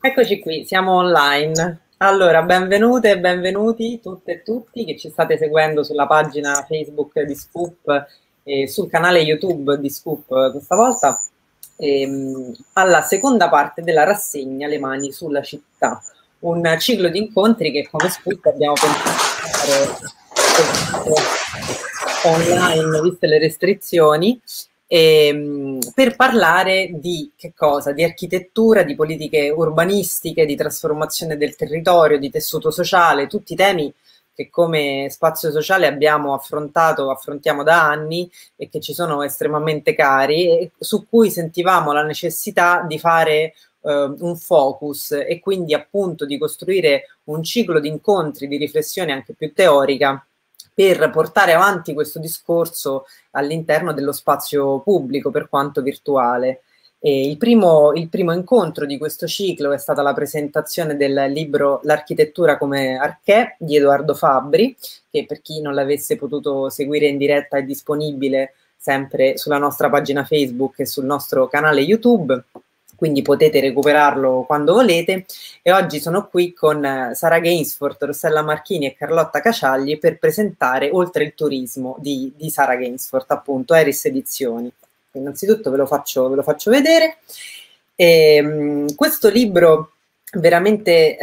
Eccoci qui, siamo online. Allora, benvenute e benvenuti tutte e tutti che ci state seguendo sulla pagina Facebook di Scoop e sul canale YouTube di Scoop questa volta, alla seconda parte della rassegna Le mani sulla città, un ciclo di incontri che come Scoop abbiamo pensato di fare soltanto online, viste le restrizioni, per parlare di che cosa? Di architettura, di politiche urbanistiche, di trasformazione del territorio, di tessuto sociale, tutti temi che come spazio sociale abbiamo affrontato, affrontiamo da anni e che ci sono estremamente cari e su cui sentivamo la necessità di fare un focus e quindi appunto di costruire un ciclo di incontri, di riflessione anche più teorica per portare avanti questo discorso all'interno dello spazio pubblico, per quanto virtuale. E il primo incontro di questo ciclo è stata la presentazione del libro L'architettura come archè di Edoardo Fabbri, che per chi non l'avesse potuto seguire in diretta è disponibile sempre sulla nostra pagina Facebook e sul nostro canale YouTube, quindi potete recuperarlo quando volete. E oggi sono qui con Sara Gainsford, Rossella Marchini e Carlotta Caciagli per presentare Oltre il turismo di Sara Gainsford, appunto, Eris Edizioni. Innanzitutto ve lo faccio vedere. Questo libro veramente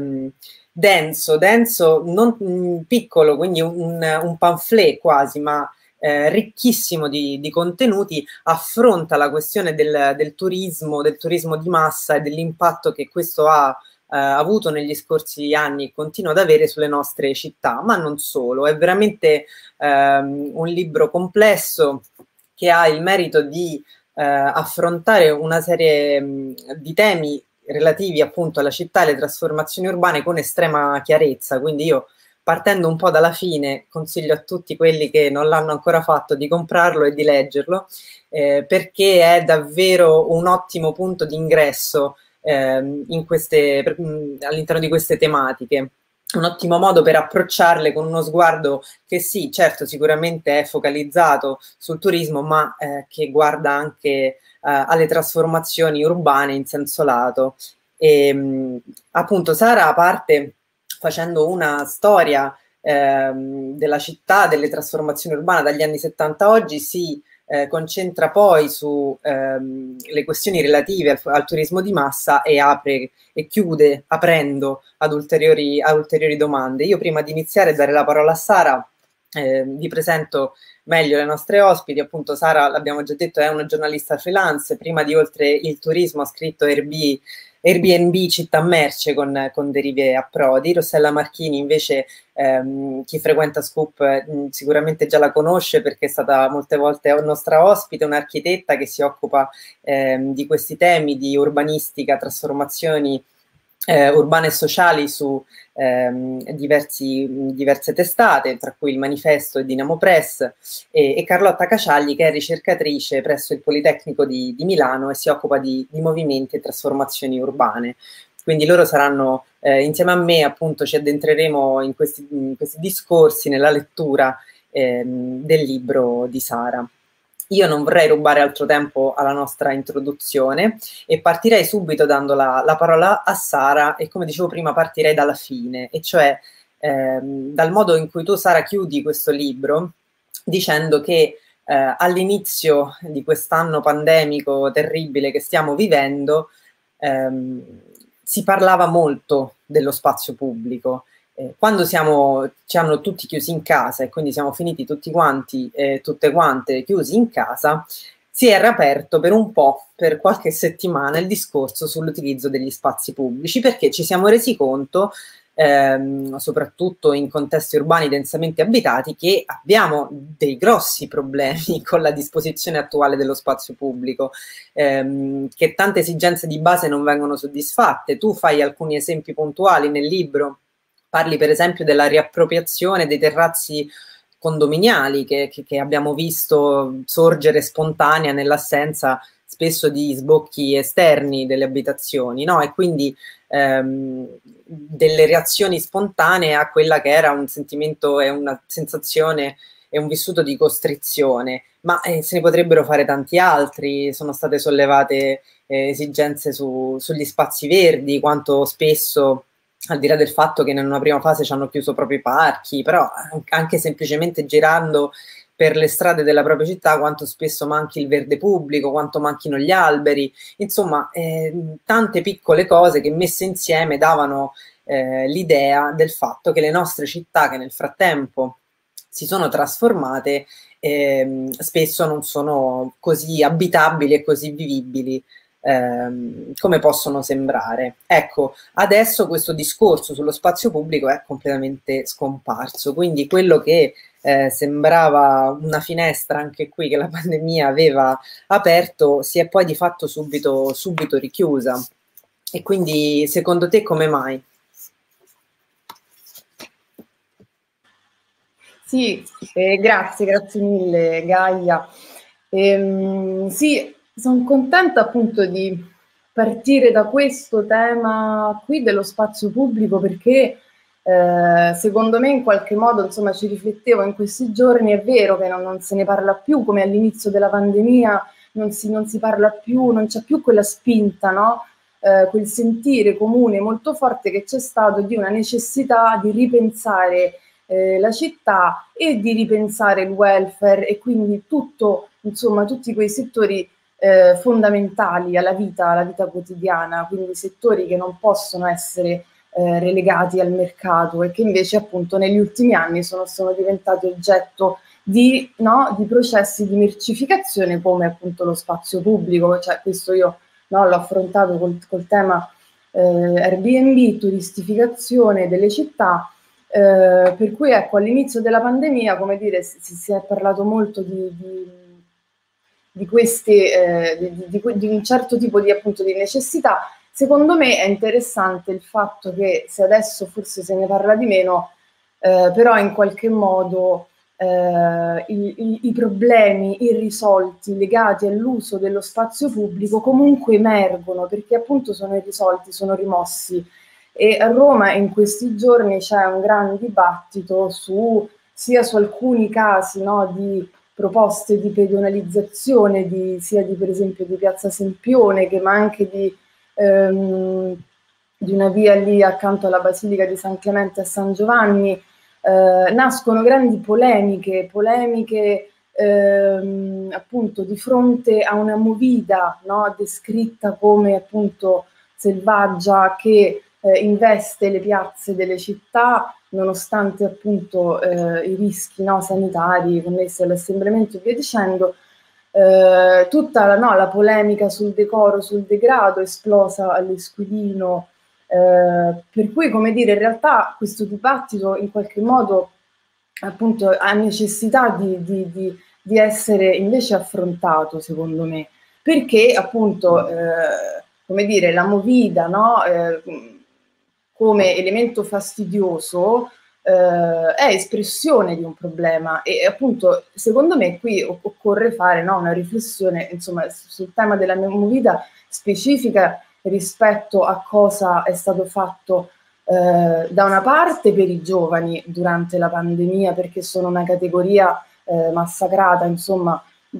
denso, non piccolo, quindi un pamphlet quasi, ma ricchissimo di contenuti, affronta la questione del turismo di massa e dell'impatto che questo ha avuto negli scorsi anni e continua ad avere sulle nostre città, ma non solo. È veramente un libro complesso che ha il merito di affrontare una serie di temi relativi appunto alla città e alle trasformazioni urbane con estrema chiarezza, quindi io partendo un po' dalla fine, consiglio a tutti quelli che non l'hanno ancora fatto di comprarlo e di leggerlo, perché è davvero un ottimo punto di ingresso all'interno di queste tematiche. Un ottimo modo per approcciarle con uno sguardo che sì, certo, sicuramente è focalizzato sul turismo, ma che guarda anche alle trasformazioni urbane in senso lato. Appunto, Sara parte facendo una storia della città, delle trasformazioni urbane dagli anni 70 a oggi, si concentra poi su le questioni relative al turismo di massa e apre e chiude aprendo a ulteriori domande. Io prima di iniziare a dare la parola a Sara, vi presento meglio le nostre ospiti. Appunto Sara, l'abbiamo già detto, è una giornalista freelance, prima di Oltre il turismo ha scritto Airbnb Città Merce con derive a Prodi. Rossella Marchini invece, chi frequenta Scoop sicuramente già la conosce perché è stata molte volte nostra ospite, un'architetta che si occupa di questi temi di urbanistica, trasformazioni urbane e sociali su diverse testate, tra cui il Manifesto e Dinamo Press, e Carlotta Caciagli, che è ricercatrice presso il Politecnico di Milano e si occupa di movimenti e trasformazioni urbane. Quindi loro saranno, insieme a me, appunto, ci addentreremo in questi discorsi, nella lettura del libro di Sara. Io non vorrei rubare altro tempo alla nostra introduzione e partirei subito dando la parola a Sara e come dicevo prima partirei dalla fine, e cioè dal modo in cui tu, Sara, chiudi questo libro dicendo che all'inizio di quest'anno pandemico terribile che stiamo vivendo ehm, si parlava molto dello spazio pubblico. Quando ci hanno tutti chiusi in casa e quindi siamo finiti tutti quanti, tutte quante chiusi in casa, si era aperto per un po', per qualche settimana, il discorso sull'utilizzo degli spazi pubblici, perché ci siamo resi conto, soprattutto in contesti urbani densamente abitati, che abbiamo dei grossi problemi con la disposizione attuale dello spazio pubblico, che tante esigenze di base non vengono soddisfatte. Tu fai alcuni esempi puntuali nel libro. Parli per esempio della riappropriazione dei terrazzi condominiali che abbiamo visto sorgere spontanea nell'assenza spesso di sbocchi esterni delle abitazioni, no? E quindi delle reazioni spontanee a quella che era un sentimento e una sensazione è un vissuto di costrizione, ma se ne potrebbero fare tanti altri. Sono state sollevate esigenze sugli spazi verdi, quanto spesso, al di là del fatto che in una prima fase ci hanno chiuso proprio i parchi, però anche semplicemente girando per le strade della propria città, quanto spesso manchi il verde pubblico, quanto manchino gli alberi, insomma, tante piccole cose che messe insieme davano l'idea del fatto che le nostre città, che nel frattempo si sono trasformate, spesso non sono così abitabili e così vivibili come possono sembrare. Ecco, adesso questo discorso sullo spazio pubblico è completamente scomparso, quindi quello che sembrava una finestra anche qui che la pandemia aveva aperto si è poi di fatto subito richiusa. E quindi secondo te come mai? Sì, grazie mille Gaia. Sì, sono contenta appunto di partire da questo tema qui dello spazio pubblico perché secondo me in qualche modo, insomma, ci riflettevo in questi giorni, è vero che non se ne parla più come all'inizio della pandemia, non si parla più, non c'è più quella spinta, no? Quel sentire comune molto forte che c'è stato di una necessità di ripensare la città e di ripensare il welfare e quindi tutto, insomma, tutti quei settori fondamentali alla vita quotidiana, quindi settori che non possono essere relegati al mercato e che invece appunto negli ultimi anni sono diventati oggetto di processi di mercificazione come appunto lo spazio pubblico, cioè questo io l'ho affrontato col tema Airbnb, turistificazione delle città. Per cui ecco, all'inizio della pandemia, come dire, si è parlato molto di queste, di un certo tipo di, appunto, di necessità. Secondo me è interessante il fatto che se adesso forse se ne parla di meno, però in qualche modo i problemi irrisolti legati all'uso dello spazio pubblico comunque emergono perché appunto sono irrisolti, sono rimossi. E a Roma in questi giorni c'è un gran dibattito sia su alcuni casi, no, di proposte di pedonalizzazione sia di per esempio di Piazza Sempione ma anche di una via lì accanto alla Basilica di San Clemente a San Giovanni. Nascono grandi polemiche appunto di fronte a una movida, no, descritta come appunto selvaggia che investe le piazze delle città nonostante appunto i rischi, no, sanitari connessi all'assembramento e via dicendo. Tutta la polemica sul decoro, sul degrado esplosa all'Esquilino, per cui, come dire, in realtà questo dibattito in qualche modo appunto ha necessità di essere invece affrontato, secondo me, perché appunto, come dire, la movida, no, come elemento fastidioso è espressione di un problema e appunto secondo me qui occorre fare, no, una riflessione insomma sul tema della movida specifica rispetto a cosa è stato fatto da una parte per i giovani durante la pandemia perché sono una categoria massacrata insomma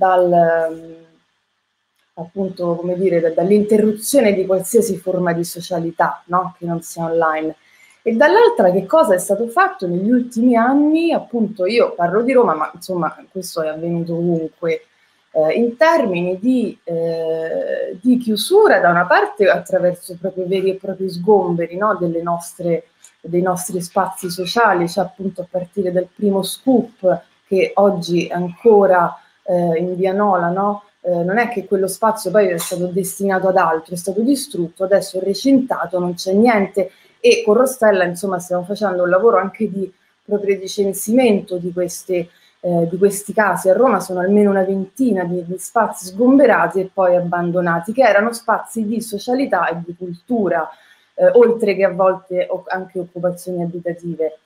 appunto, come dire, dall'interruzione di qualsiasi forma di socialità, no? Che non sia online. E dall'altra che cosa è stato fatto negli ultimi anni, appunto io parlo di Roma, ma insomma questo è avvenuto ovunque, in termini di chiusura da una parte attraverso proprio veri e propri sgomberi, no? Dei nostri spazi sociali, cioè appunto a partire dal primo scoop che oggi è ancora in via Nola, no? Non è che quello spazio poi è stato destinato ad altro, è stato distrutto, adesso è recintato, non c'è niente e con Rostella insomma stiamo facendo un lavoro anche di proprio di censimento di questi casi. A Roma sono almeno una ventina di spazi sgomberati e poi abbandonati, che erano spazi di socialità e di cultura, oltre che a volte anche occupazioni abitative.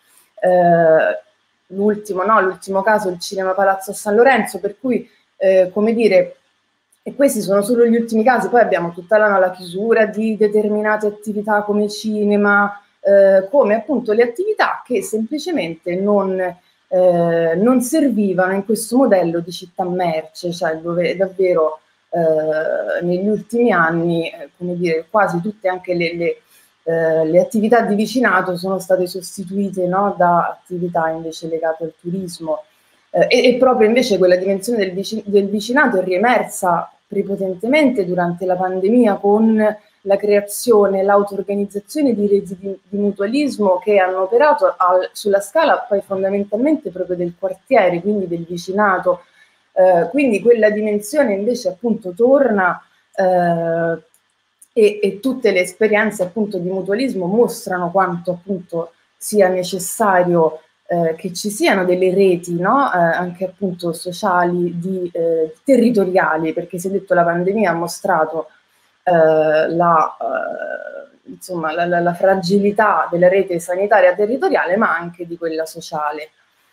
L'ultimo caso, il Cinema Palazzo a San Lorenzo, per cui, come dire, e questi sono solo gli ultimi casi, poi abbiamo tutta la chiusura di determinate attività come cinema, come appunto le attività che semplicemente non non servivano in questo modello di città merce, cioè dove davvero negli ultimi anni, come dire, quasi tutte anche le attività di vicinato sono state sostituite, no, da attività invece legate al turismo. E proprio invece quella dimensione del vicinato è riemersa prepotentemente durante la pandemia con la creazione, l'auto-organizzazione di reti di mutualismo che hanno operato sulla scala poi fondamentalmente proprio del quartiere, quindi del vicinato. Quindi quella dimensione invece appunto torna e tutte le esperienze appunto di mutualismo mostrano quanto appunto sia necessario che ci siano delle reti, no? Anche appunto sociali, territoriali, perché si è detto la pandemia ha mostrato insomma, la fragilità della rete sanitaria territoriale, ma anche di quella sociale.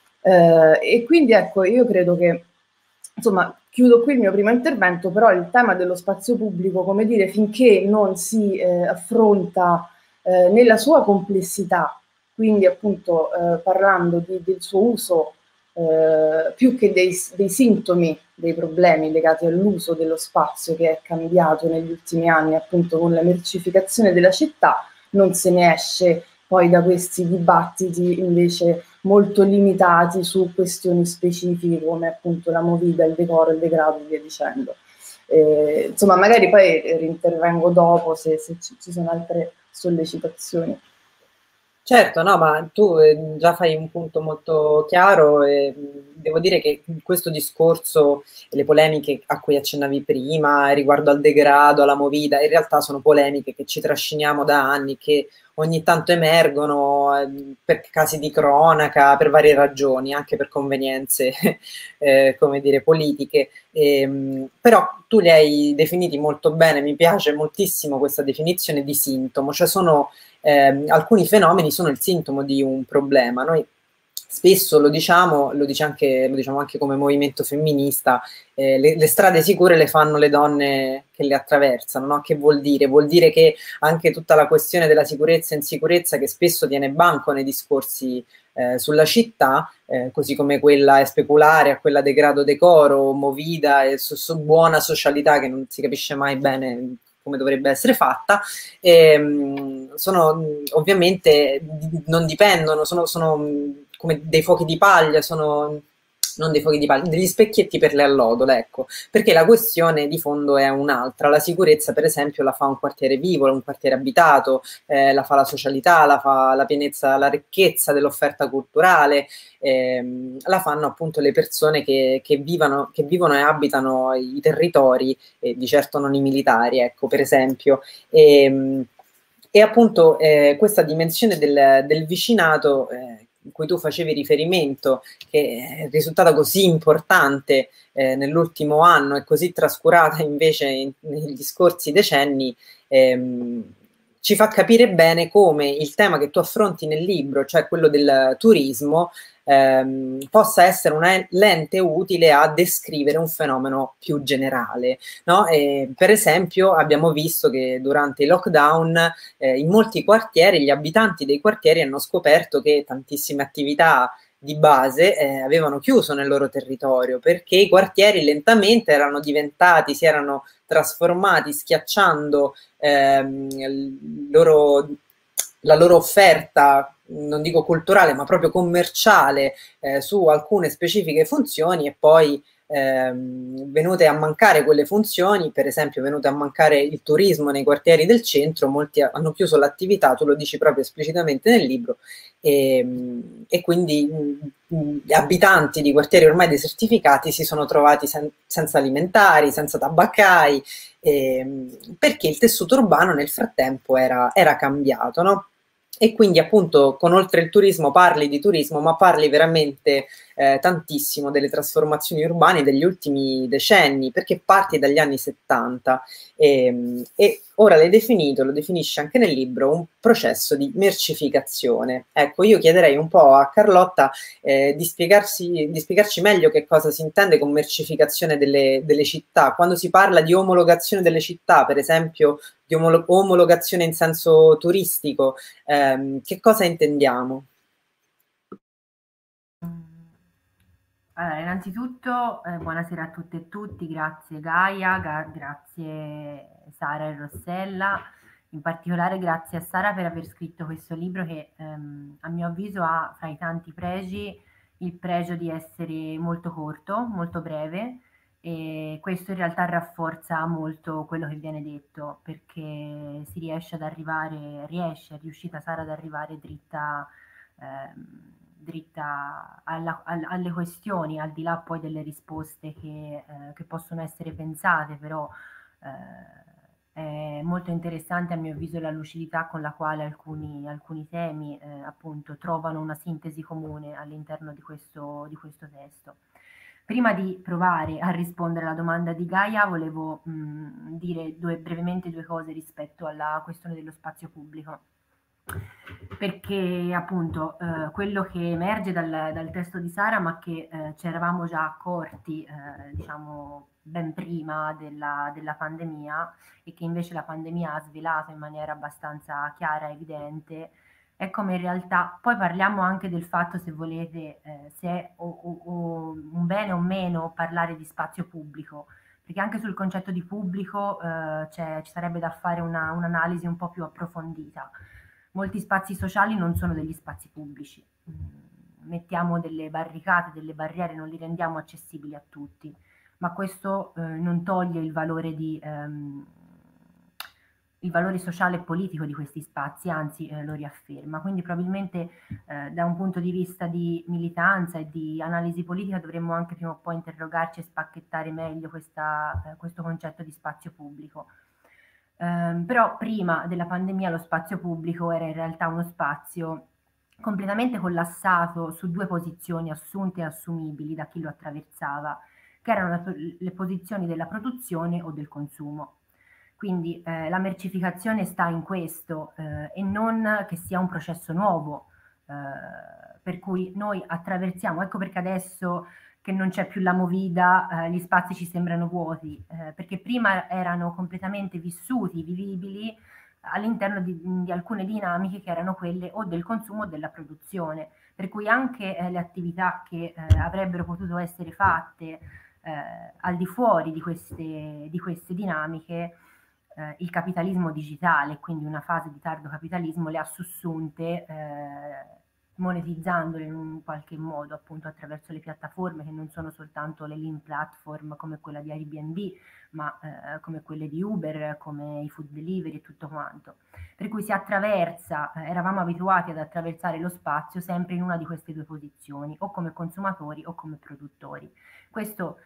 E quindi ecco, io credo che, insomma, chiudo qui il mio primo intervento, però il tema dello spazio pubblico, come dire, finché non si affronta nella sua complessità, quindi appunto parlando del suo uso più che dei sintomi, dei problemi legati all'uso dello spazio che è cambiato negli ultimi anni appunto con la mercificazione della città, non se ne esce poi da questi dibattiti invece molto limitati su questioni specifiche come appunto la movida, il decoro, il degrado e via dicendo. Insomma, magari poi rintervengo dopo se ci sono altre sollecitazioni. Certo, no, ma tu già fai un punto molto chiaro e devo dire che questo discorso e le polemiche a cui accennavi prima riguardo al degrado, alla movida, in realtà sono polemiche che ci trasciniamo da anni, che ogni tanto emergono per casi di cronaca, per varie ragioni, anche per convenienze, come dire, politiche. Però tu li hai definiti molto bene, mi piace moltissimo questa definizione di sintomo, cioè sono alcuni fenomeni sono il sintomo di un problema. Noi spesso lo diciamo, lo diciamo anche come movimento femminista, le strade sicure le fanno le donne che le attraversano, no? Che vuol dire? Vuol dire che anche tutta la questione della sicurezza e insicurezza che spesso tiene banco nei discorsi sulla città, così come quella è speculare, a quella degrado decoro, movida e buona socialità che non si capisce mai bene come dovrebbe essere fatta, sono ovviamente non dipendono, sono come dei fuochi di paglia, sono non dei fuochi di paglia, degli specchietti per le allodole, ecco, perché la questione di fondo è un'altra. La sicurezza, per esempio, la fa un quartiere vivo, un quartiere abitato, la fa la socialità, la fa la pienezza, la ricchezza dell'offerta culturale, la fanno appunto le persone che vivono e abitano i territori, di certo non i militari, ecco, per esempio. E appunto questa dimensione del vicinato in cui tu facevi riferimento, che è risultata così importante nell'ultimo anno e così trascurata invece negli scorsi decenni, ci fa capire bene come il tema che tu affronti nel libro, cioè quello del turismo, possa essere una lente utile a descrivere un fenomeno più generale, no? Per esempio abbiamo visto che durante i lockdown in molti quartieri gli abitanti dei quartieri hanno scoperto che tantissime attività di base avevano chiuso nel loro territorio perché i quartieri lentamente erano diventati, si erano trasformati schiacciando la loro offerta, non dico culturale, ma proprio commerciale su alcune specifiche funzioni e poi venute a mancare quelle funzioni, per esempio venute a mancare il turismo nei quartieri del centro, molti hanno chiuso l'attività, tu lo dici proprio esplicitamente nel libro, e quindi gli abitanti di quartieri ormai desertificati si sono trovati senza alimentari, senza tabaccai, perché il tessuto urbano nel frattempo era cambiato, no? E quindi appunto con oltre il turismo parli di turismo, ma parli veramente tantissimo delle trasformazioni urbane degli ultimi decenni, perché parti dagli anni 70 e ora l'hai definito, lo definisce anche nel libro, un processo di mercificazione. Ecco, io chiederei un po' a Carlotta di spiegarci meglio che cosa si intende con mercificazione delle città. Quando si parla di omologazione delle città, per esempio di omologazione in senso turistico, che cosa intendiamo? Allora, innanzitutto buonasera a tutte e tutti, grazie Gaia, grazie Sara e Rossella, in particolare grazie a Sara per aver scritto questo libro che a mio avviso ha fra i tanti pregi il pregio di essere molto corto, molto breve, e questo in realtà rafforza molto quello che viene detto, perché si riesce ad arrivare, è riuscita Sara ad arrivare dritta alle questioni, al di là poi delle risposte che possono essere pensate, però è molto interessante a mio avviso la lucidità con la quale alcuni temi appunto trovano una sintesi comune all'interno di questo testo. Prima di provare a rispondere alla domanda di Gaia, volevo dire brevemente due cose rispetto alla questione dello spazio pubblico. Perché appunto quello che emerge dal testo di Sara, ma che ci eravamo già accorti, diciamo, ben prima della pandemia, e che invece la pandemia ha svelato in maniera abbastanza chiara e evidente, è come in realtà, poi parliamo anche del fatto, se volete, se è o un bene o meno parlare di spazio pubblico, perché anche sul concetto di pubblico ci sarebbe da fare un'analisi un po' più approfondita. Molti spazi sociali non sono degli spazi pubblici. Mettiamo delle barricate, delle barriere, non li rendiamo accessibili a tutti, ma questo non toglie il valore sociale e politico di questi spazi, anzi lo riafferma. Quindi probabilmente da un punto di vista di militanza e di analisi politica dovremmo anche prima o poi interrogarci e spacchettare meglio questo concetto di spazio pubblico. Però prima della pandemia lo spazio pubblico era in realtà uno spazio completamente collassato su due posizioni assunte e assumibili da chi lo attraversava, che erano le posizioni della produzione o del consumo. Quindi la mercificazione sta in questo e non che sia un processo nuovo, per cui noi attraversiamo, ecco perché adesso che non c'è più la movida, gli spazi ci sembrano vuoti, perché prima erano completamente vissuti, vivibili all'interno di alcune dinamiche che erano quelle o del consumo o della produzione, per cui anche le attività che avrebbero potuto essere fatte al di fuori di queste dinamiche, il capitalismo digitale, quindi una fase di tardo capitalismo, le ha sussunte monetizzandole in un qualche modo, appunto attraverso le piattaforme che non sono soltanto le lean platform come quella di Airbnb, ma come quelle di Uber, come i food delivery e tutto quanto. Per cui si attraversa, eravamo abituati ad attraversare lo spazio sempre in una di queste due posizioni, o come consumatori o come produttori. Questo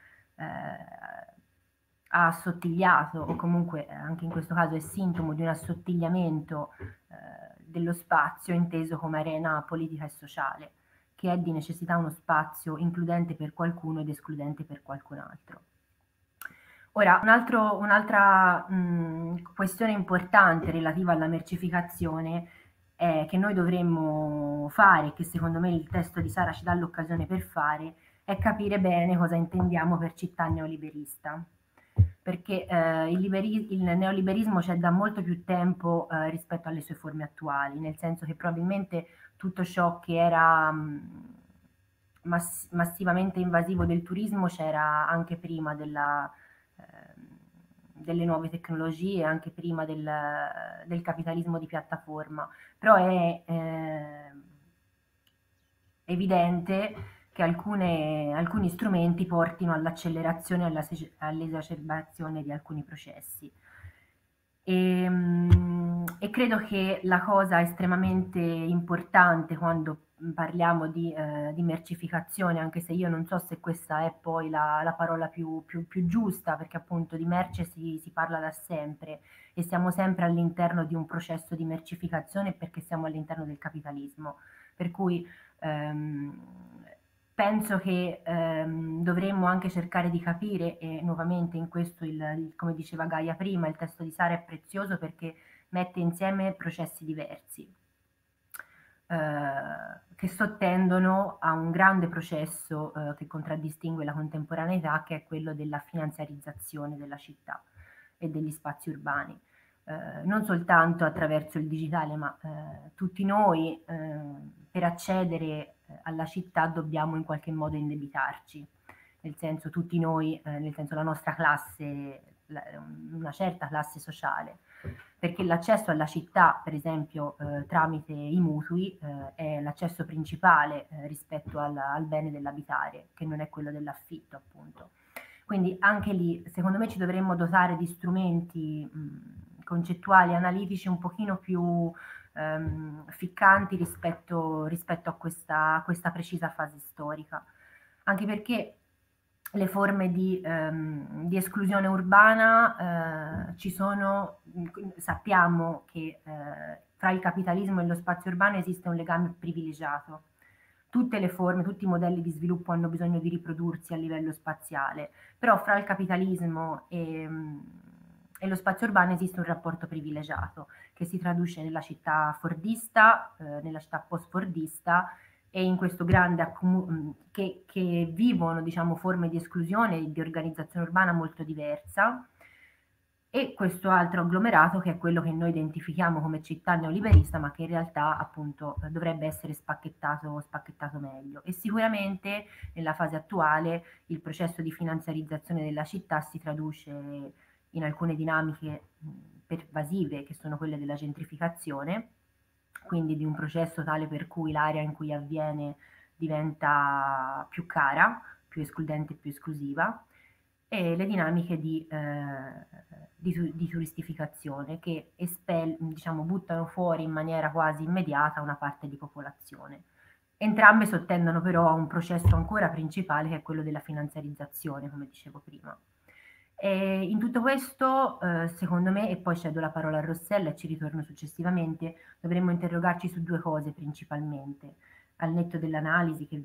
ha assottigliato, o comunque anche in questo caso è sintomo di un assottigliamento dello spazio inteso come arena politica e sociale, che è di necessità uno spazio includente per qualcuno ed escludente per qualcun altro. Ora, un'altra questione importante relativa alla mercificazione che noi dovremmo fare, che secondo me il testo di Sara ci dà l'occasione per fare, è capire bene cosa intendiamo per città neoliberista, perché il neoliberismo c'è da molto più tempo rispetto alle sue forme attuali, nel senso che probabilmente tutto ciò che era massivamente invasivo del turismo c'era anche prima delle nuove tecnologie, anche prima del capitalismo di piattaforma, però è evidente che alcuni strumenti portino all'accelerazione e all'esacerbazione di alcuni processi. E credo che la cosa estremamente importante quando parliamo di mercificazione, anche se io non so se questa è poi la parola più giusta, perché appunto di merce si parla da sempre e siamo sempre all'interno di un processo di mercificazione perché siamo all'interno del capitalismo. Per cui penso che dovremmo anche cercare di capire, e nuovamente in questo, come diceva Gaia prima, il testo di Sara è prezioso perché mette insieme processi diversi che sottendono a un grande processo che contraddistingue la contemporaneità, che è quello della finanziarizzazione della città e degli spazi urbani. Non soltanto attraverso il digitale, ma tutti noi per accedere alla città dobbiamo in qualche modo indebitarci, nel senso tutti noi, nel senso la nostra classe, una certa classe sociale, perché l'accesso alla città, per esempio, tramite i mutui, è l'accesso principale rispetto al bene dell'abitare, che non è quello dell'affitto, appunto. Quindi anche lì, secondo me, ci dovremmo dotare di strumenti concettuali, analitici un pochino più ficcanti rispetto a questa precisa fase storica. Anche perché le forme di esclusione urbana ci sono, sappiamo che fra il capitalismo e lo spazio urbano esiste un legame privilegiato. Tutte le forme, tutti i modelli di sviluppo hanno bisogno di riprodursi a livello spaziale, però fra il capitalismo e lo spazio urbano esiste un rapporto privilegiato che si traduce nella città fordista, nella città post-fordista, e in questo grande che vivono, diciamo, forme di esclusione e di organizzazione urbana molto diversa, e questo altro agglomerato che è quello che noi identifichiamo come città neoliberista, ma che in realtà appunto dovrebbe essere spacchettato meglio. E sicuramente nella fase attuale il processo di finanziarizzazione della città si traduce in alcune dinamiche pervasive, che sono quelle della gentrificazione, quindi di un processo tale per cui l'area in cui avviene diventa più cara, più escludente e più esclusiva, e le dinamiche di turistificazione che diciamo, buttano fuori in maniera quasi immediata una parte di popolazione. Entrambe sottendono però a un processo ancora principale, che è quello della finanziarizzazione, come dicevo prima. E in tutto questo, secondo me, e poi cedo la parola a Rossella e ci ritorno successivamente, dovremmo interrogarci su due cose principalmente, al netto dell'analisi che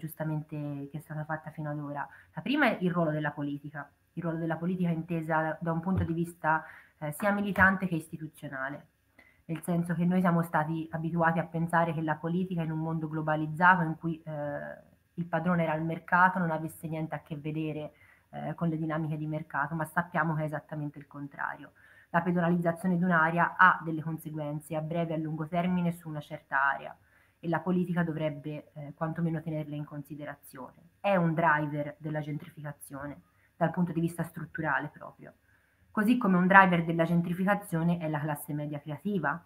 è stata fatta fino ad ora. La prima è il ruolo della politica intesa da un punto di vista sia militante che istituzionale, nel senso che noi siamo stati abituati a pensare che la politica in un mondo globalizzato in cui il padrone era il mercato non avesse niente a che vedere con le dinamiche di mercato, ma sappiamo che è esattamente il contrario. La pedonalizzazione di un'area ha delle conseguenze a breve e a lungo termine su una certa area, e la politica dovrebbe quantomeno tenerle in considerazione. È un driver della gentrificazione dal punto di vista strutturale proprio. Così come un driver della gentrificazione è la classe media creativa,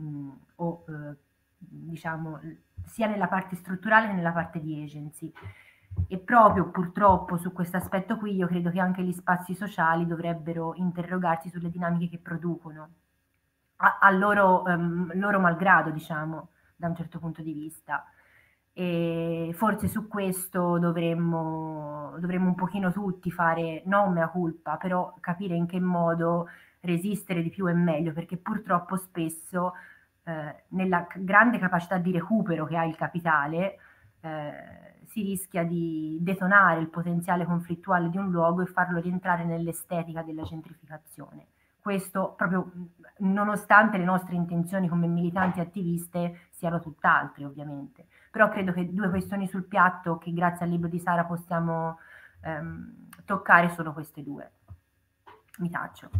diciamo sia nella parte strutturale che nella parte di agency. E proprio purtroppo su questo aspetto qui io credo che anche gli spazi sociali dovrebbero interrogarsi sulle dinamiche che producono, a loro malgrado, diciamo, da un certo punto di vista. E forse su questo dovremmo un pochino tutti fare, non mea culpa, però capire in che modo resistere di più e meglio, perché purtroppo spesso nella grande capacità di recupero che ha il capitale si rischia di detonare il potenziale conflittuale di un luogo e farlo rientrare nell'estetica della gentrificazione. Questo proprio nonostante le nostre intenzioni come militanti attiviste siano tutt'altre, ovviamente. Però credo che due questioni sul piatto che grazie al libro di Sara possiamo toccare sono queste due. Mi taccio.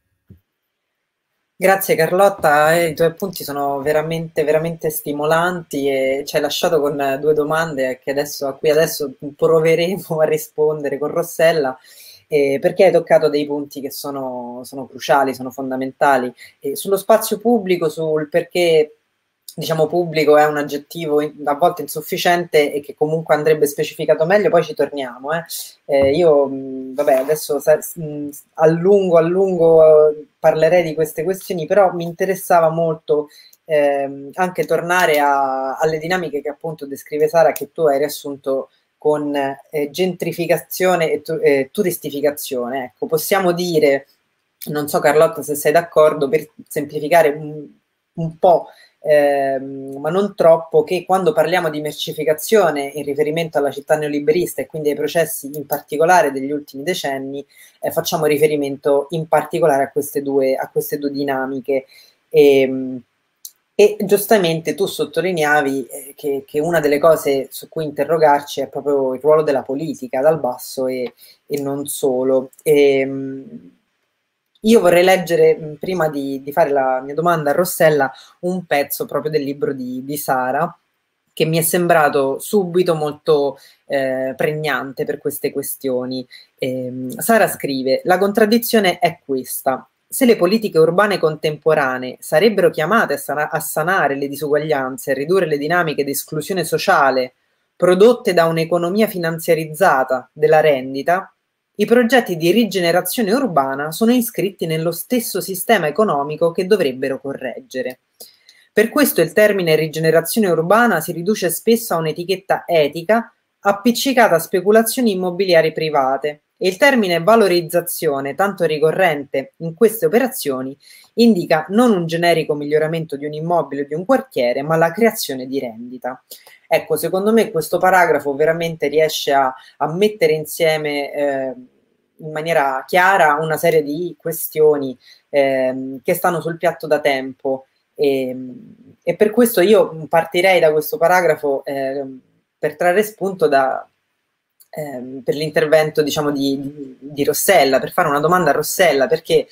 Grazie Carlotta, i tuoi appunti sono veramente, veramente stimolanti e ci hai lasciato con due domande a cui adesso proveremo a rispondere con Rossella, perché hai toccato dei punti che sono cruciali, sono fondamentali. Sullo spazio pubblico, sul perché diciamo pubblico è un aggettivo a volte insufficiente e che comunque andrebbe specificato meglio, poi ci torniamo. Io vabbè, adesso a lungo parlerei di queste questioni, però mi interessava molto anche tornare alle dinamiche che appunto descrive Sara, che tu hai riassunto con gentrificazione e turistificazione. Ecco, possiamo dire, non so Carlotta se sei d'accordo, per semplificare un po', ma non troppo, che quando parliamo di mercificazione in riferimento alla città neoliberista e quindi ai processi in particolare degli ultimi decenni, facciamo riferimento in particolare a queste due dinamiche. E giustamente tu sottolineavi che una delle cose su cui interrogarci è proprio il ruolo della politica dal basso e non solo. Io vorrei leggere, prima di fare la mia domanda a Rossella, un pezzo proprio del libro di Sara, che mi è sembrato subito molto pregnante per queste questioni. Sara scrive: la contraddizione è questa. Se le politiche urbane contemporanee sarebbero chiamate a sanare le disuguaglianze e ridurre le dinamiche di esclusione sociale prodotte da un'economia finanziarizzata della rendita, i progetti di rigenerazione urbana sono iscritti nello stesso sistema economico che dovrebbero correggere. Per questo il termine rigenerazione urbana si riduce spesso a un'etichetta etica appiccicata a speculazioni immobiliari private e il termine valorizzazione, tanto ricorrente in queste operazioni, indica non un generico miglioramento di un immobile o di un quartiere, ma la creazione di rendita. Ecco, secondo me questo paragrafo veramente riesce a mettere insieme in maniera chiara una serie di questioni che stanno sul piatto da tempo. E per questo io partirei da questo paragrafo per trarre spunto per l'intervento, diciamo, di Rossella, per fare una domanda a Rossella, perché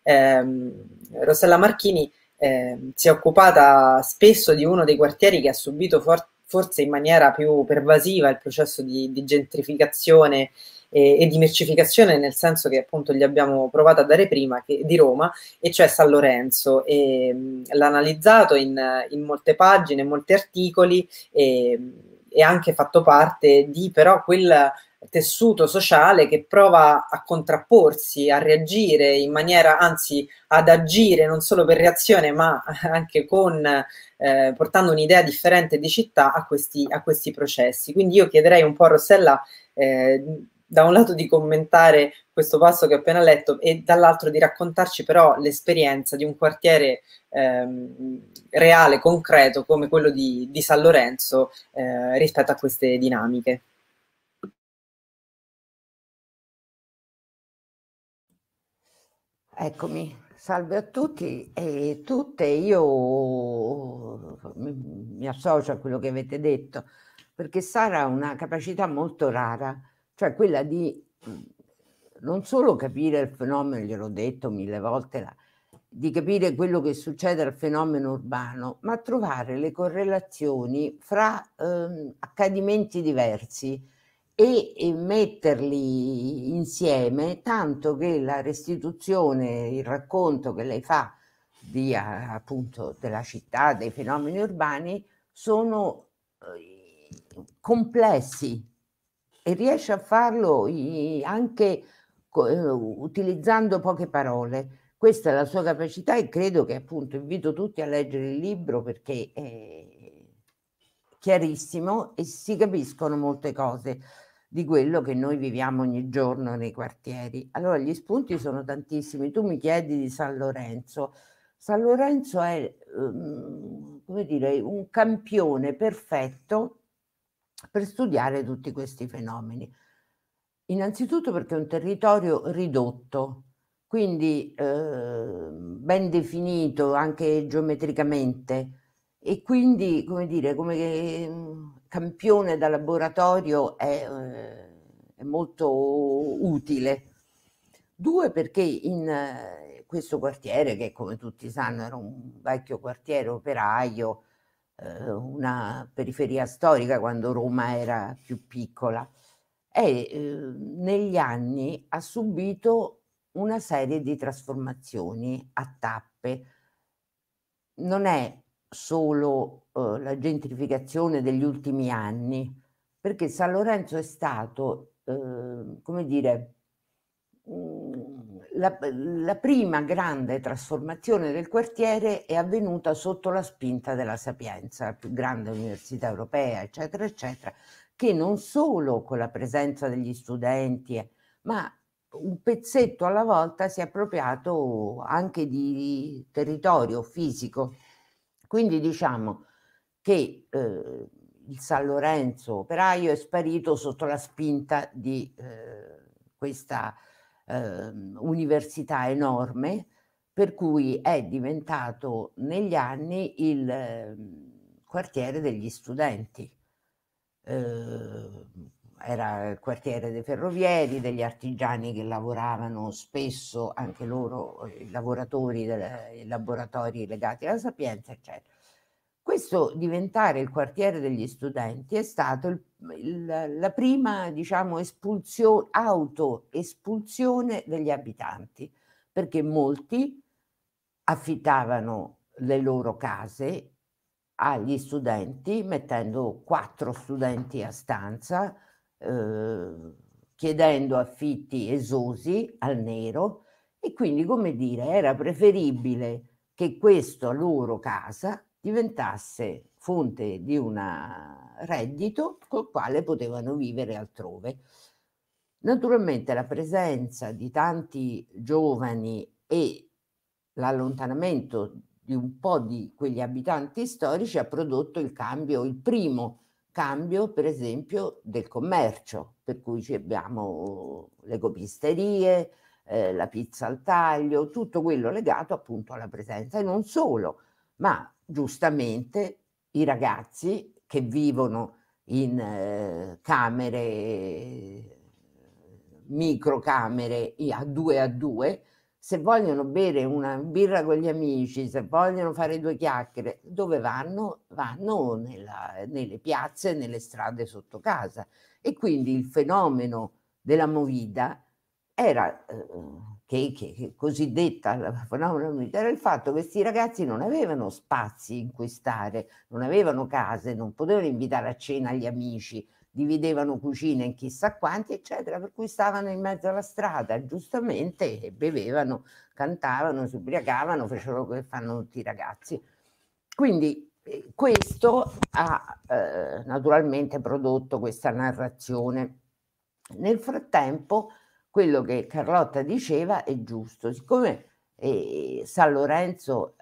Rossella Marchini si è occupata spesso di uno dei quartieri che ha subito forse in maniera più pervasiva il processo di gentrificazione e di mercificazione, nel senso che appunto gli abbiamo provato a dare prima, di Roma, e cioè San Lorenzo. L'ha analizzato in molte pagine, in molti articoli e anche fatto parte di però quel tessuto sociale che prova a contrapporsi, a reagire in maniera, anzi ad agire non solo per reazione, ma anche portando un'idea differente di città a questi processi. Quindi io chiederei un po' a Rossella da un lato di commentare questo passo che ho appena letto e dall'altro di raccontarci però l'esperienza di un quartiere reale, concreto, come quello di San Lorenzo rispetto a queste dinamiche. Eccomi, salve a tutti e tutte. Io mi associo a quello che avete detto, perché Sara ha una capacità molto rara, cioè quella di non solo capire il fenomeno, gliel'ho detto mille volte, di capire quello che succede al fenomeno urbano, ma trovare le correlazioni fra accadimenti diversi e metterli insieme, tanto che la restituzione, il racconto che lei fa appunto della città, dei fenomeni urbani, sono complessi e riesce a farlo anche utilizzando poche parole. Questa è la sua capacità e credo che appunto invito tutti a leggere il libro perché è chiarissimo e si capiscono molte cose di quello che noi viviamo ogni giorno nei quartieri. Allora gli spunti sono tantissimi. Tu mi chiedi di San Lorenzo. San Lorenzo è come dire, un campione perfetto per studiare tutti questi fenomeni. Innanzitutto perché è un territorio ridotto, quindi ben definito anche geometricamente e quindi, come dire, come campione da laboratorio è molto utile. Due, perché in questo quartiere, che come tutti sanno era un vecchio quartiere operaio, una periferia storica quando Roma era più piccola, e negli anni ha subito una serie di trasformazioni a tappe. Non è solo la gentrificazione degli ultimi anni, perché San Lorenzo è stato, come dire, la prima grande trasformazione del quartiere è avvenuta sotto la spinta della Sapienza, la più grande università europea, eccetera, eccetera, che non solo con la presenza degli studenti, ma un pezzetto alla volta si è appropriato anche di territorio fisico. Quindi diciamo che il San Lorenzo operaio è sparito sotto la spinta di questa università enorme, per cui è diventato negli anni il quartiere degli studenti. Era il quartiere dei ferrovieri, degli artigiani che lavoravano spesso, anche loro, i lavoratori dei laboratori legati alla Sapienza, eccetera. Questo diventare il quartiere degli studenti è stato la prima, diciamo, autoespulsione degli abitanti, perché molti affittavano le loro case agli studenti, mettendo 4 studenti a stanza, chiedendo affitti esosi al nero, e quindi, come dire, era preferibile che questa loro casa diventasse fonte di un reddito col quale potevano vivere altrove. Naturalmente la presenza di tanti giovani e l'allontanamento di un po' di quegli abitanti storici ha prodotto il primo cambio, per esempio, del commercio, per cui abbiamo le copisterie, la pizza al taglio, tutto quello legato appunto alla presenza, e non solo, ma giustamente i ragazzi che vivono in camere, microcamere a 2, se vogliono bere una birra con gli amici, se vogliono fare 2 chiacchiere, dove vanno? Vanno nelle piazze, nelle strade sotto casa. E quindi il fenomeno della movida era, che cosiddetta il fenomeno della movida, era il fatto che questi ragazzi non avevano spazi in cui stare, non avevano case, non potevano invitare a cena gli amici, dividevano cucine in chissà quanti, eccetera, per cui stavano in mezzo alla strada, giustamente, e bevevano, cantavano, si ubriacavano, facevano quello che fanno tutti i ragazzi. Quindi questo ha naturalmente prodotto questa narrazione. Nel frattempo, quello che Carlotta diceva è giusto, siccome San Lorenzo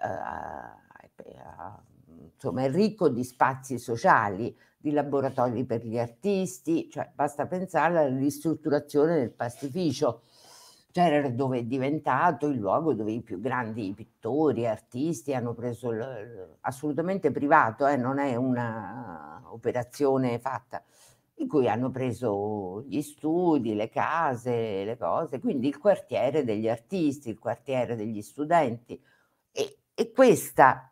insomma, è ricco di spazi sociali, di laboratori per gli artisti, cioè basta pensare alla ristrutturazione del pastificio, cioè dove è diventato il luogo dove i più grandi pittori e artisti hanno preso assolutamente privato, non è una operazione fatta, in cui hanno preso gli studi, le case, le cose, quindi il quartiere degli artisti, il quartiere degli studenti, e questa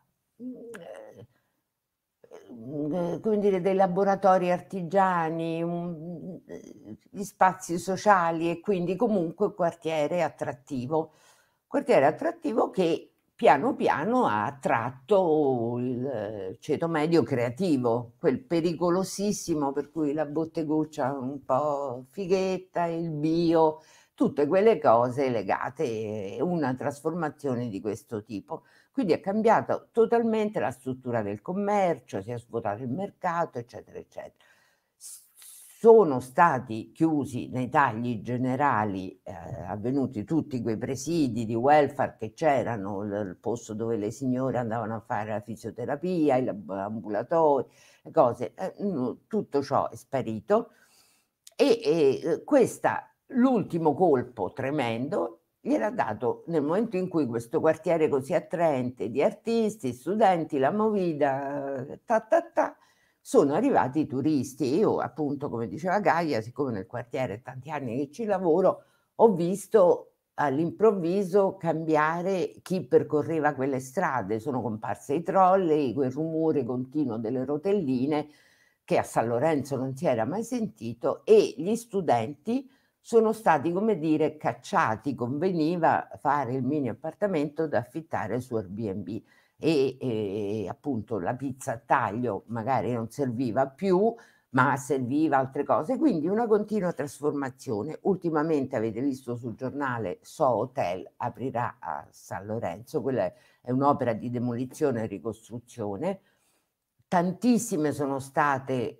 come dire, dei laboratori artigiani, gli spazi sociali, e quindi comunque un quartiere attrattivo che piano piano ha attratto il ceto medio creativo, quel pericolosissimo per cui la botteguccia un po' fighetta, il bio, tutte quelle cose legate a una trasformazione di questo tipo. Quindi è cambiato totalmente la struttura del commercio, si è svuotato il mercato, eccetera, eccetera. Sono stati chiusi nei tagli generali avvenuti tutti quei presidi di welfare che c'erano, il posto dove le signore andavano a fare la fisioterapia, gli ambulatori, le cose, tutto ciò è sparito, e l'ultimo colpo tremendo gliel'ha dato nel momento in cui questo quartiere così attraente di artisti, studenti, la movida, sono arrivati i turisti. Io appunto, come diceva Gaia, siccome nel quartiere tanti anni che ci lavoro, ho visto all'improvviso cambiare chi percorreva quelle strade, sono comparse i trolley, quel rumore continuo delle rotelline che a San Lorenzo non si era mai sentito, e gli studenti sono stati, come dire, cacciati, conveniva fare il mini appartamento da affittare su Airbnb, e appunto la pizza a taglio magari non serviva più, ma serviva altre cose, quindi una continua trasformazione. Ultimamente avete visto sul giornale So Hotel aprirà a San Lorenzo, quella è un'opera di demolizione e ricostruzione. Tantissime sono state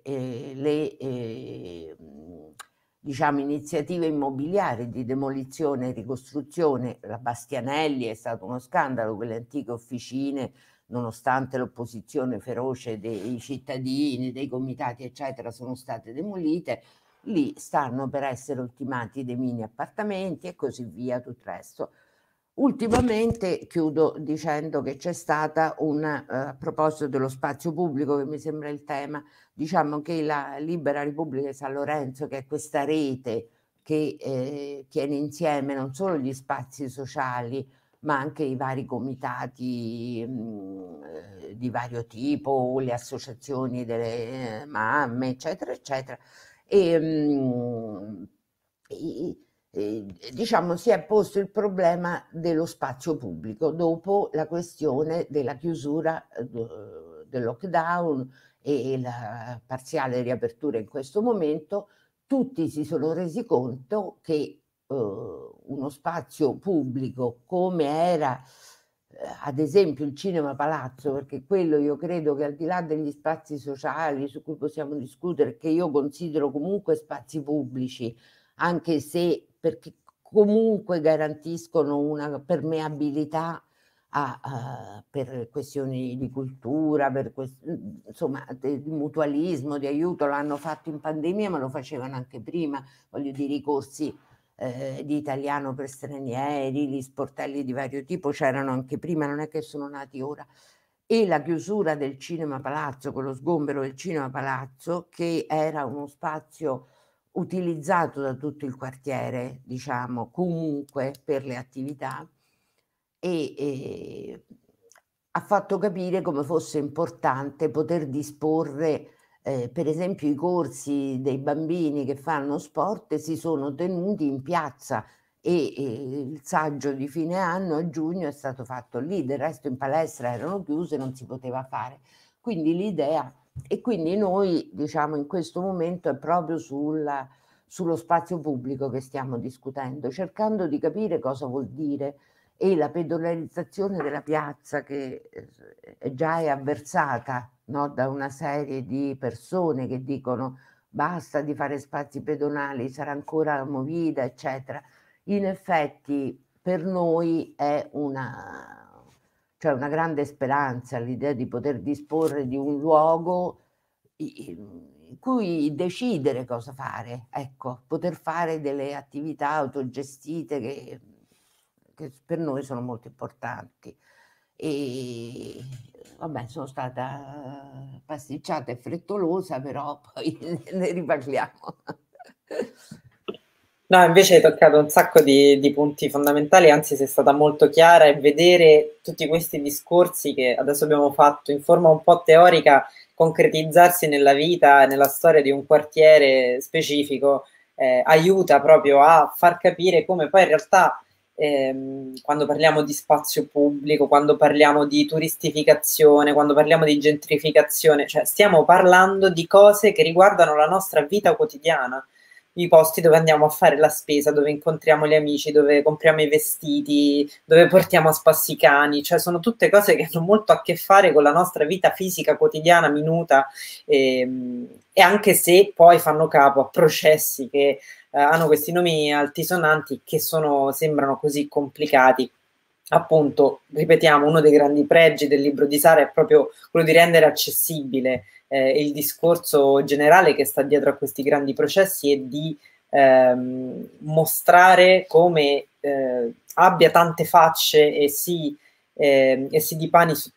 le diciamo iniziative immobiliari di demolizione e ricostruzione. La Bastianelli è stato uno scandalo, quelle antiche officine, nonostante l'opposizione feroce dei cittadini, dei comitati eccetera, sono state demolite. Lì stanno per essere ultimati dei mini appartamenti e così via, tutto il resto. Ultimamente chiudo dicendo che c'è stata a proposito dello spazio pubblico, che mi sembra il tema, diciamo che la Libera Repubblica di San Lorenzo, che è questa rete che tiene insieme non solo gli spazi sociali, ma anche i vari comitati di di vario tipo, le associazioni delle mamme, eccetera, eccetera. Diciamo, si è posto il problema dello spazio pubblico dopo la questione della chiusura del lockdown e la parziale riapertura in questo momento. Tutti si sono resi conto che uno spazio pubblico come era ad esempio il Cinema Palazzo, perché quello io credo che al di là degli spazi sociali su cui possiamo discutere, che io considero comunque spazi pubblici, anche se perché comunque garantiscono una permeabilità per questioni di cultura, insomma di mutualismo, di aiuto, l'hanno fatto in pandemia ma lo facevano anche prima, voglio dire, i corsi di italiano per stranieri, gli sportelli di vario tipo c'erano anche prima, non è che sono nati ora. E la chiusura del Cinema Palazzo, quello sgombero del Cinema Palazzo, che era uno spazio utilizzato da tutto il quartiere, diciamo, comunque per le attività, e ha fatto capire come fosse importante poter disporre, per esempio i corsi dei bambini che fanno sport si sono tenuti in piazza e il saggio di fine anno a giugno è stato fatto lì, del resto in palestra erano chiuse, non si poteva fare. Quindi l'idea, e quindi noi diciamo in questo momento è proprio sullo spazio pubblico che stiamo discutendo, cercando di capire cosa vuol dire, e la pedonalizzazione della piazza che già è avversata, no, da una serie di persone che dicono basta di fare spazi pedonali, sarà ancora movida, eccetera. In effetti per noi è cioè una grande speranza l'idea di poter disporre di un luogo in cui decidere cosa fare, ecco, poter fare delle attività autogestite che per noi sono molto importanti. E vabbè, sono stata pasticciata e frettolosa, però poi ne riparliamo. No, invece hai toccato un sacco di punti fondamentali, anzi sei stata molto chiara, e vedere tutti questi discorsi che adesso abbiamo fatto in forma un po' teorica concretizzarsi nella vita, nella storia di un quartiere specifico, aiuta proprio a far capire come poi in realtà quando parliamo di spazio pubblico, quando parliamo di turistificazione, quando parliamo di gentrificazione, cioè stiamo parlando di cose che riguardano la nostra vita quotidiana, i posti dove andiamo a fare la spesa, dove incontriamo gli amici, dove compriamo i vestiti, dove portiamo a spasso i cani, cioè sono tutte cose che hanno molto a che fare con la nostra vita fisica quotidiana, minuta, e anche se poi fanno capo a processi che hanno questi nomi altisonanti che sembrano così complicati. Appunto, ripetiamo, uno dei grandi pregi del libro di Sara è proprio quello di rendere accessibile il discorso generale che sta dietro a questi grandi processi e di mostrare come abbia tante facce e si dipani su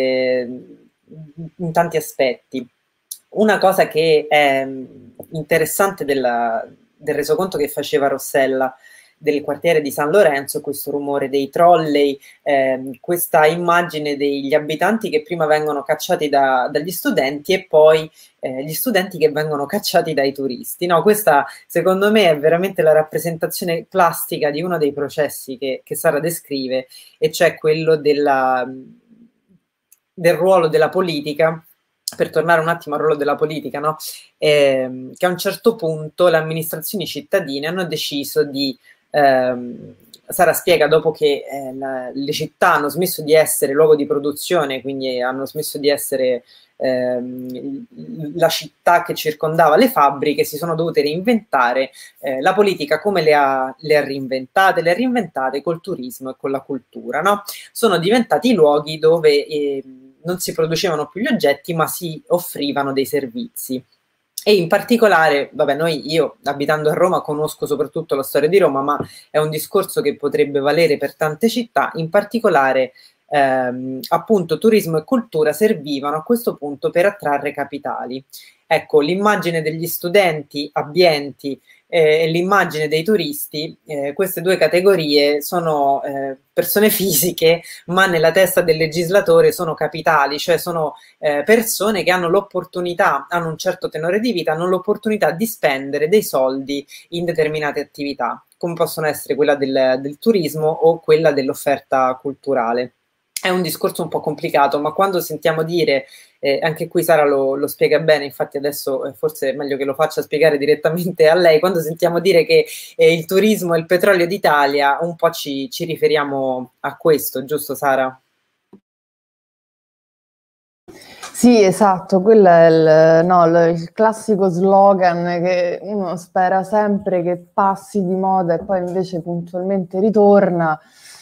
in tanti aspetti. Una cosa che è interessante del resoconto che faceva Rossella del quartiere di San Lorenzo, questo rumore dei trolley, questa immagine degli abitanti che prima vengono cacciati dagli studenti e poi gli studenti che vengono cacciati dai turisti. No, questa secondo me è veramente la rappresentazione plastica di uno dei processi che Sara descrive, e cioè quello del ruolo della politica. Per tornare un attimo al ruolo della politica, no? Che a un certo punto le amministrazioni cittadine hanno deciso di Sara spiega, dopo che le città hanno smesso di essere luogo di produzione, quindi hanno smesso di essere la città che circondava le fabbriche, si sono dovute reinventare. La politica come le ha reinventate? Le ha reinventate col turismo e con la cultura, no? Sono diventati luoghi dove non si producevano più gli oggetti, ma si offrivano dei servizi. E in particolare, vabbè, io abitando a Roma conosco soprattutto la storia di Roma, ma è un discorso che potrebbe valere per tante città. In particolare, appunto, turismo e cultura servivano a questo punto per attrarre capitali. Ecco, l'immagine degli studenti abbienti e l'immagine dei turisti, queste due categorie sono persone fisiche, ma nella testa del legislatore sono capitali, cioè sono persone che hanno l'opportunità, hanno un certo tenore di vita, hanno l'opportunità di spendere dei soldi in determinate attività, come possono essere quella del turismo o quella dell'offerta culturale. È un discorso un po' complicato, ma quando sentiamo dire, anche qui Sara lo spiega bene, infatti adesso forse è meglio che lo faccia spiegare direttamente a lei, quando sentiamo dire che il turismo è il petrolio d'Italia, un po' ci riferiamo a questo, giusto Sara? Sì, esatto, quello è il classico slogan che uno spera sempre che passi di moda e poi invece puntualmente ritorna,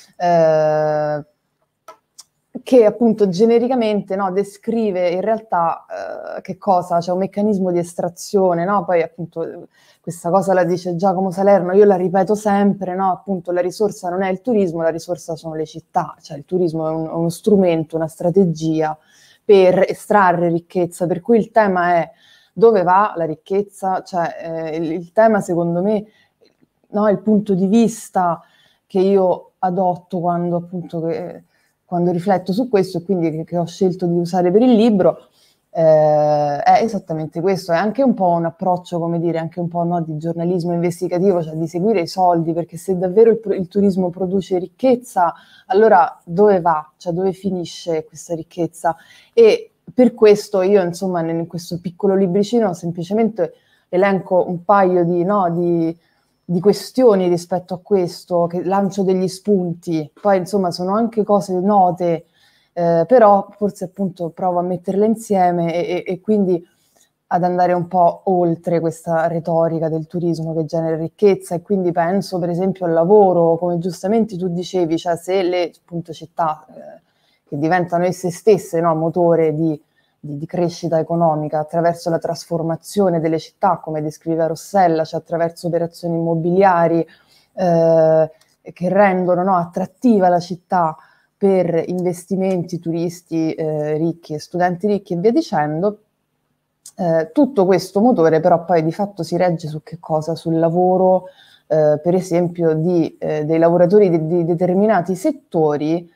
che appunto genericamente descrive in realtà che cosa? C'è un meccanismo di estrazione, no? Poi appunto questa cosa la dice Giacomo Salerno, io la ripeto sempre, no? Appunto la risorsa non è il turismo, la risorsa sono le città, cioè il turismo è uno strumento, una strategia per estrarre ricchezza, per cui il tema è dove va la ricchezza, cioè il tema secondo me, no, il punto di vista che io adotto quando appunto quando rifletto su questo e quindi che ho scelto di usare per il libro, è esattamente questo, è anche un po' un approccio, come dire, anche un po' di giornalismo investigativo, cioè di seguire i soldi, perché se davvero il turismo produce ricchezza, allora dove va? Cioè dove finisce questa ricchezza? E per questo io, insomma, in questo piccolo libricino semplicemente elenco un paio di questioni rispetto a questo, che lancio degli spunti, poi insomma sono anche cose note, però forse appunto provo a metterle insieme e quindi ad andare un po' oltre questa retorica del turismo che genera ricchezza, e quindi penso per esempio al lavoro, come giustamente tu dicevi, cioè se le appunto città che diventano esse stesse, no, motore di crescita economica attraverso la trasformazione delle città, come descriveva Rossella, cioè attraverso operazioni immobiliari che rendono attrattiva la città per investimenti, turisti ricchi e studenti ricchi e via dicendo. Tutto questo motore però poi di fatto si regge su che cosa? Sul lavoro, per esempio, dei lavoratori di determinati settori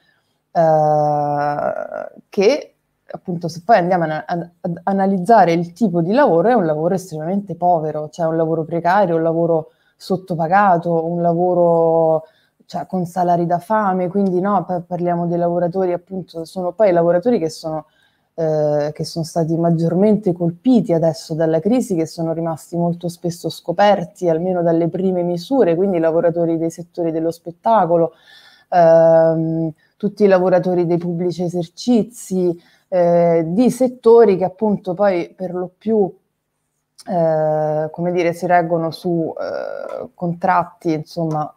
che appunto se poi andiamo ad analizzare il tipo di lavoro è un lavoro estremamente povero, cioè un lavoro precario, un lavoro sottopagato, un lavoro cioè, con salari da fame, quindi parliamo dei lavoratori appunto, sono poi i lavoratori che sono stati maggiormente colpiti adesso dalla crisi, che sono rimasti molto spesso scoperti, almeno dalle prime misure, quindi i lavoratori dei settori dello spettacolo, tutti i lavoratori dei pubblici esercizi, di settori che appunto poi per lo più come dire, si reggono su contratti insomma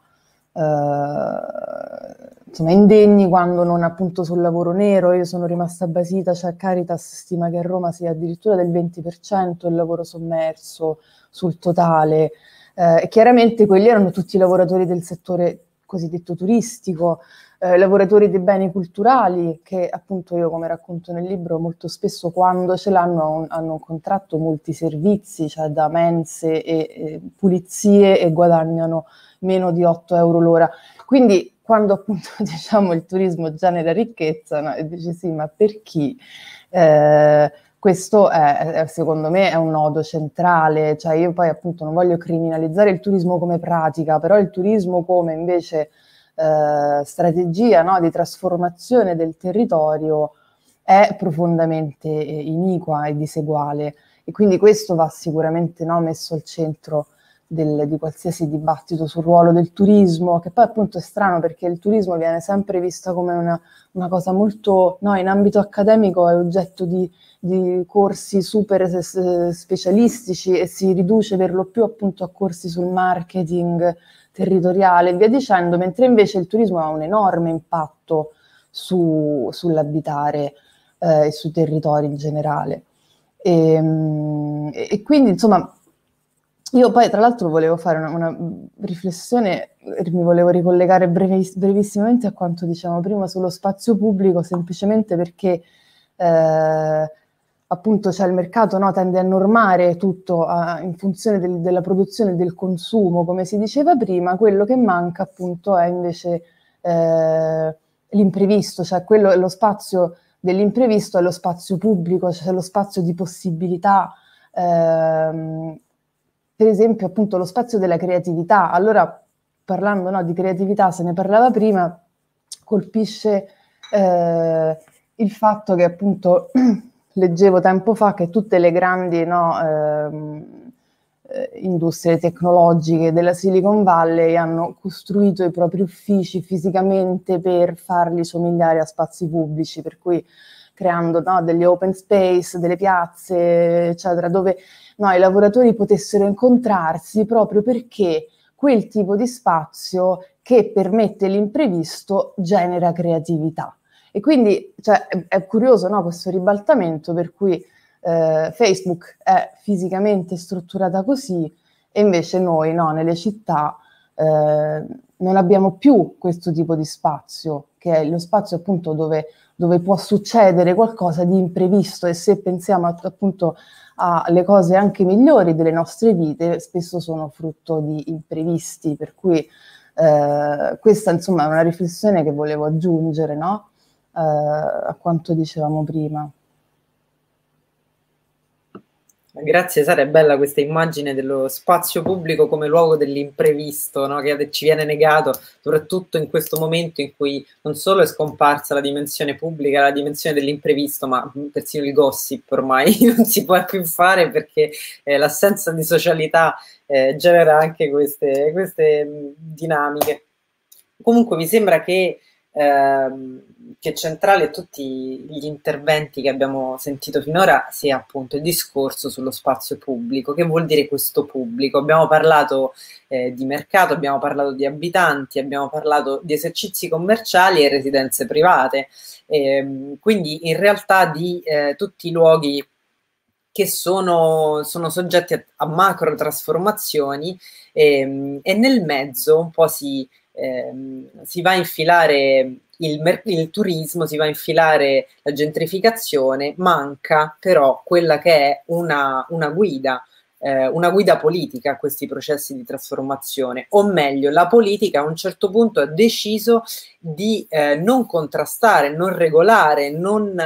indegni, quando non appunto sul lavoro nero. Io sono rimasta basita, cioè Caritas stima che a Roma sia addirittura del 20% il lavoro sommerso sul totale, e chiaramente quelli erano tutti i lavoratori del settore cosiddetto turistico, lavoratori dei beni culturali che appunto io, come racconto nel libro, molto spesso quando ce l'hanno hanno un contratto multiservizi, cioè da mense e pulizie, e guadagnano meno di 8 euro l'ora. Quindi quando appunto diciamo il turismo genera ricchezza, e dici sì, ma per chi? Questo secondo me è un nodo centrale, cioè io poi appunto non voglio criminalizzare il turismo come pratica, però il turismo come invece strategia di trasformazione del territorio è profondamente iniqua e diseguale, e quindi questo va sicuramente messo al centro di qualsiasi dibattito sul ruolo del turismo, che poi appunto è strano perché il turismo viene sempre vista come una cosa molto, in ambito accademico è oggetto di corsi super specialistici e si riduce per lo più appunto a corsi sul marketing territoriale e via dicendo, mentre invece il turismo ha un enorme impatto sull'abitare e sui territori in generale. E quindi insomma io poi tra l'altro volevo fare una riflessione, mi volevo ricollegare brevissimamente a quanto dicevamo prima sullo spazio pubblico, semplicemente perché appunto il mercato, no, tende a normare tutto in funzione della produzione e del consumo, come si diceva prima. Quello che manca appunto è invece l'imprevisto, cioè lo spazio dell'imprevisto è lo spazio pubblico, cioè lo spazio di possibilità, per esempio appunto lo spazio della creatività. Allora, parlando, no, di creatività, se ne parlava prima, colpisce il fatto che appunto leggevo tempo fa che tutte le grandi, no, industrie tecnologiche della Silicon Valley hanno costruito i propri uffici fisicamente per farli somigliare a spazi pubblici, per cui creando, no, degli open space, delle piazze, eccetera, dove, no, i lavoratori potessero incontrarsi, proprio perché quel tipo di spazio che permette l'imprevisto genera creatività. E quindi, cioè, è curioso, no, questo ribaltamento per cui Facebook è fisicamente strutturata così e invece noi, no, nelle città non abbiamo più questo tipo di spazio, che è lo spazio appunto dove può succedere qualcosa di imprevisto, e se pensiamo appunto alle cose anche migliori delle nostre vite, spesso sono frutto di imprevisti, per cui questa insomma è una riflessione che volevo aggiungere, no? A quanto dicevamo prima. Grazie Sara, è bella questa immagine dello spazio pubblico come luogo dell'imprevisto, no? Che ci viene negato, soprattutto in questo momento in cui non solo è scomparsa la dimensione pubblica, la dimensione dell'imprevisto, ma persino il gossip ormai non si può più fare, perché l'assenza di socialità genera anche queste dinamiche. Comunque mi sembra che centrale a tutti gli interventi che abbiamo sentito finora sia appunto il discorso sullo spazio pubblico. Che vuol dire questo pubblico? Abbiamo parlato di mercato, abbiamo parlato di abitanti, abbiamo parlato di esercizi commerciali e residenze private, quindi in realtà di tutti i luoghi che sono soggetti a macro trasformazioni, e nel mezzo un po' si va a infilare il turismo, si va a infilare la gentrificazione. Manca però quella che è una guida politica a questi processi di trasformazione, o meglio, la politica a un certo punto ha deciso di non contrastare, non regolare, non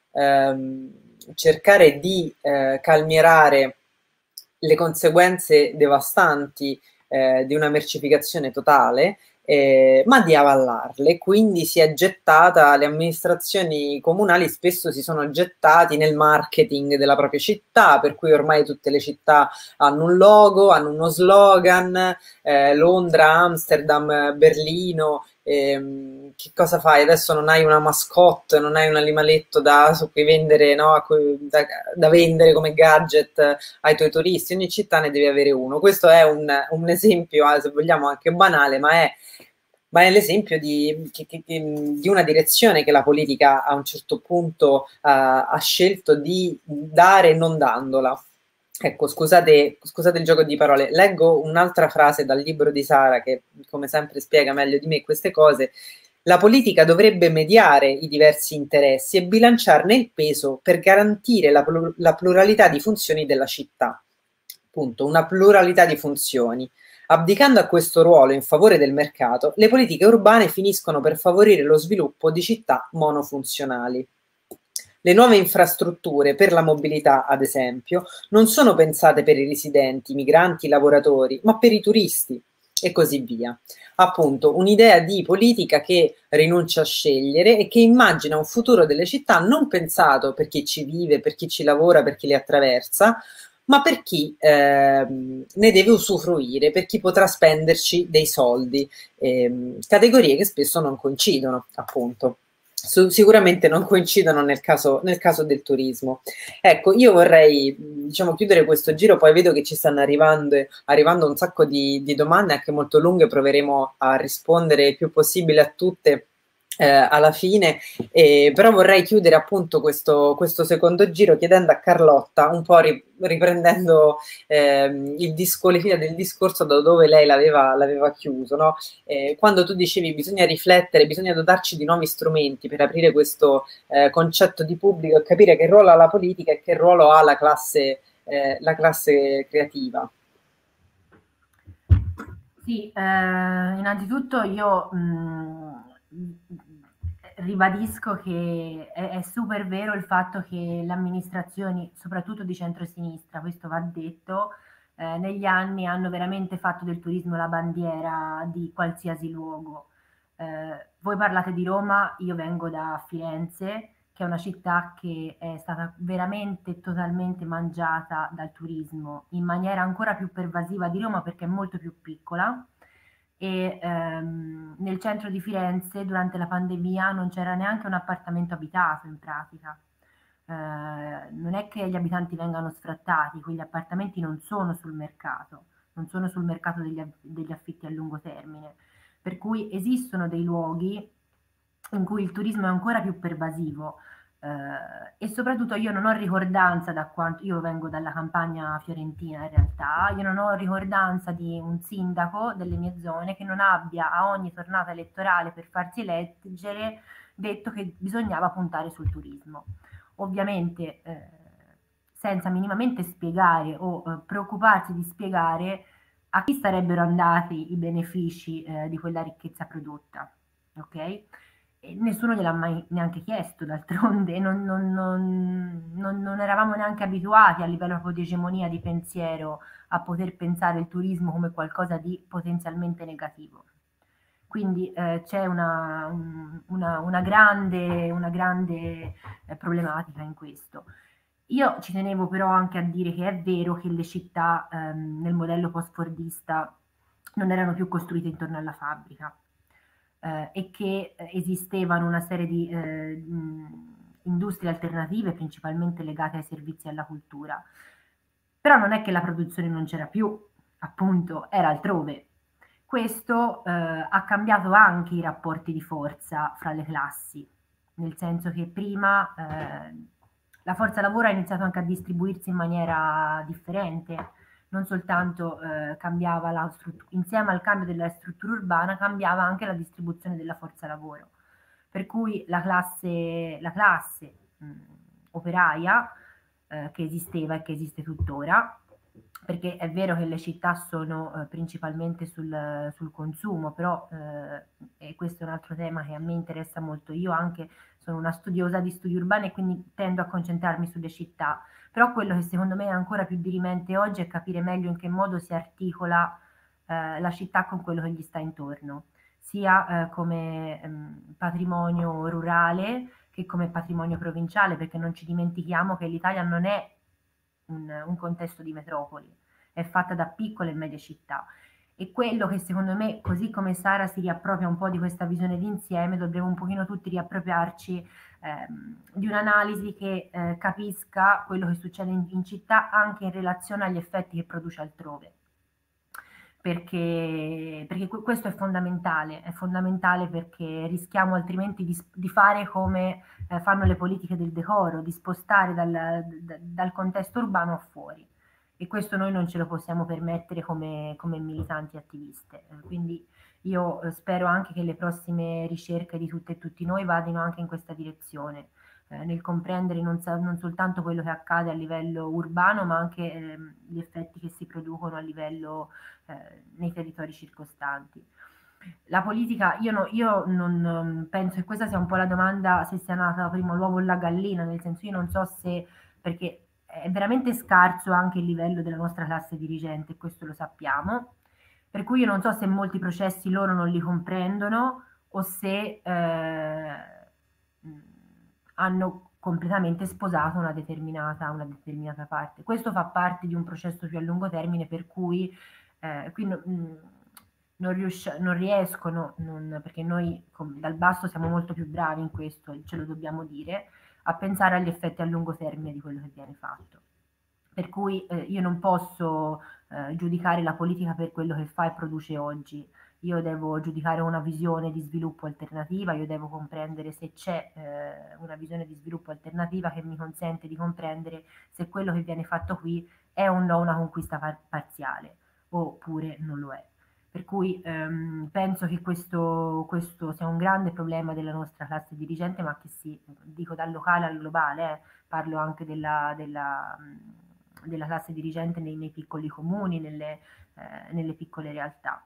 cercare di calmierare le conseguenze devastanti di una mercificazione totale, ma di avallarle. Quindi si è gettata, le amministrazioni comunali spesso si sono gettati nel marketing della propria città, per cui ormai tutte le città hanno un logo, hanno uno slogan, Londra, Amsterdam, Berlino. Che cosa fai? Adesso non hai una mascotte, non hai un animaletto su cui vendere, no? Da vendere come gadget ai tuoi turisti. Ogni città ne deve avere uno. Questo è un esempio, se vogliamo, anche banale, ma è l'esempio di una direzione che la politica a un certo punto ha scelto di dare non dandola. Ecco, scusate il gioco di parole. Leggo un'altra frase dal libro di Sara che, come sempre, spiega meglio di me queste cose. La politica dovrebbe mediare i diversi interessi e bilanciarne il peso per garantire la pluralità di funzioni della città. Punto. Una pluralità di funzioni. Abdicando a questo ruolo in favore del mercato, le politiche urbane finiscono per favorire lo sviluppo di città monofunzionali. Le nuove infrastrutture per la mobilità, ad esempio, non sono pensate per i residenti, migranti, lavoratori, ma per i turisti, e così via. Appunto, un'idea di politica che rinuncia a scegliere e che immagina un futuro delle città non pensato per chi ci vive, per chi ci lavora, per chi le attraversa, ma per chi ne deve usufruire, per chi potrà spenderci dei soldi, categorie che spesso non coincidono, appunto. Sicuramente non coincidono nel caso del turismo. Ecco, io vorrei, diciamo, chiudere questo giro, poi vedo che ci stanno arrivando un sacco di domande, anche molto lunghe, proveremo a rispondere il più possibile a tutte alla fine, però vorrei chiudere appunto questo secondo giro chiedendo a Carlotta, un po' riprendendo le fila del discorso da dove lei l'aveva chiuso, no? Quando tu dicevi bisogna riflettere, bisogna dotarci di nuovi strumenti per aprire questo concetto di pubblico e capire che ruolo ha la politica e che ruolo ha la classe creativa. Sì, innanzitutto io ribadisco che è super vero il fatto che le amministrazioni, soprattutto di centrosinistra, questo va detto, negli anni hanno veramente fatto del turismo la bandiera di qualsiasi luogo. Voi parlate di Roma, io vengo da Firenze, che è una città che è stata veramente totalmente mangiata dal turismo, in maniera ancora più pervasiva di Roma perché è molto più piccola. E nel centro di Firenze durante la pandemia non c'era neanche un appartamento abitato in pratica. Non è che gli abitanti vengano sfrattati, quegli appartamenti non sono sul mercato, non sono sul mercato degli affitti a lungo termine, per cui esistono dei luoghi in cui il turismo è ancora più pervasivo. E soprattutto io non ho ricordanza da quanto, io vengo dalla campagna fiorentina in realtà, io non ho ricordanza di un sindaco delle mie zone che non abbia a ogni tornata elettorale per farsi eleggere detto che bisognava puntare sul turismo. Ovviamente senza minimamente spiegare o preoccuparsi di spiegare a chi sarebbero andati i benefici di quella ricchezza prodotta, ok? Nessuno gliel'ha mai neanche chiesto, d'altronde non eravamo neanche abituati a livello proprio di egemonia di pensiero a poter pensare il turismo come qualcosa di potenzialmente negativo. Quindi c'è una grande problematica in questo. Io ci tenevo però anche a dire che è vero che le città nel modello post-fordista non erano più costruite intorno alla fabbrica. E che esistevano una serie di industrie alternative principalmente legate ai servizi e alla cultura. Però non è che la produzione non c'era più, appunto, era altrove. Questo ha cambiato anche i rapporti di forza fra le classi, nel senso che prima la forza lavoro ha iniziato anche a distribuirsi in maniera differente, non soltanto cambiava insieme al cambio della struttura urbana cambiava anche la distribuzione della forza lavoro, per cui la classe operaia che esisteva e che esiste tuttora, perché è vero che le città sono principalmente sul consumo, però e questo è un altro tema che a me interessa molto, io anche sono una studiosa di studi urbani e quindi tendo a concentrarmi sulle città, però quello che secondo me è ancora più dirimente oggi è capire meglio in che modo si articola la città con quello che gli sta intorno, sia come patrimonio rurale che come patrimonio provinciale, perché non ci dimentichiamo che l'Italia non è un contesto di metropoli, è fatta da piccole e medie città. E quello che secondo me, così come Sara si riappropria un po' di questa visione d'insieme, dobbiamo un pochino tutti riappropriarci di un'analisi che capisca quello che succede in città anche in relazione agli effetti che produce altrove. Perché questo è fondamentale perché rischiamo altrimenti di fare come fanno le politiche del decoro, di spostare dal contesto urbano fuori. E questo noi non ce lo possiamo permettere come militanti attiviste. Quindi io spero anche che le prossime ricerche di tutte e tutti noi vadino anche in questa direzione, nel comprendere non soltanto quello che accade a livello urbano, ma anche gli effetti che si producono a livello nei territori circostanti. La politica, io non penso che questa sia un po' la domanda se sia nata prima l'uovo o la gallina, nel senso io non so se, perché è veramente scarso anche il livello della nostra classe dirigente, questo lo sappiamo, per cui io non so se molti processi loro non li comprendono o se hanno completamente sposato una determinata parte. Questo fa parte di un processo più a lungo termine per cui qui non riescono, perché noi dal basso siamo molto più bravi in questo, ce lo dobbiamo dire, a pensare agli effetti a lungo termine di quello che viene fatto. Per cui io non posso giudicare la politica per quello che fa e produce oggi. io devo giudicare una visione di sviluppo alternativa, io devo comprendere se c'è una visione di sviluppo alternativa che mi consente di comprendere se quello che viene fatto qui è o no una conquista parziale, oppure non lo è. Per cui penso che questo sia un grande problema della nostra classe dirigente, ma che dico dal locale al globale, parlo anche della classe dirigente nei piccoli comuni, nelle piccole realtà.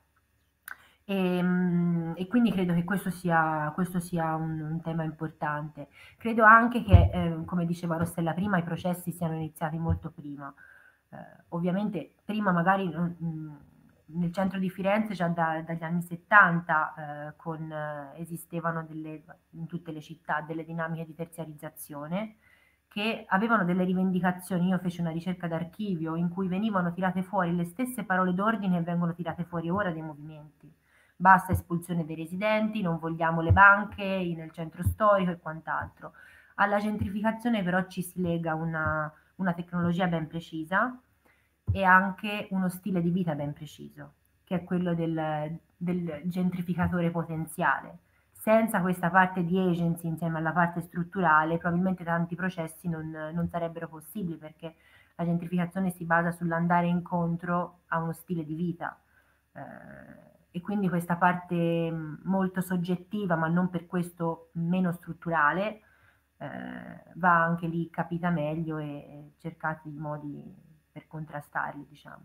E quindi credo che questo sia un tema importante. Credo anche che, come diceva Rossella prima, i processi siano iniziati molto prima. Ovviamente prima magari nel centro di Firenze già dagli anni 70 esistevano in tutte le città delle dinamiche di terziarizzazione che avevano delle rivendicazioni. Io feci una ricerca d'archivio in cui venivano tirate fuori le stesse parole d'ordine che vengono tirate fuori ora dai movimenti. Basta espulsione dei residenti, non vogliamo le banche nel centro storico e quant'altro. Alla gentrificazione però ci si lega una tecnologia ben precisa e anche uno stile di vita ben preciso, che è quello del gentrificatore potenziale. Senza questa parte di agency insieme alla parte strutturale, probabilmente tanti processi non sarebbero possibili, perché la gentrificazione si basa sull'andare incontro a uno stile di vita. E quindi questa parte molto soggettiva, ma non per questo meno strutturale, va anche lì capita meglio e cercati i modi per contrastarli, diciamo.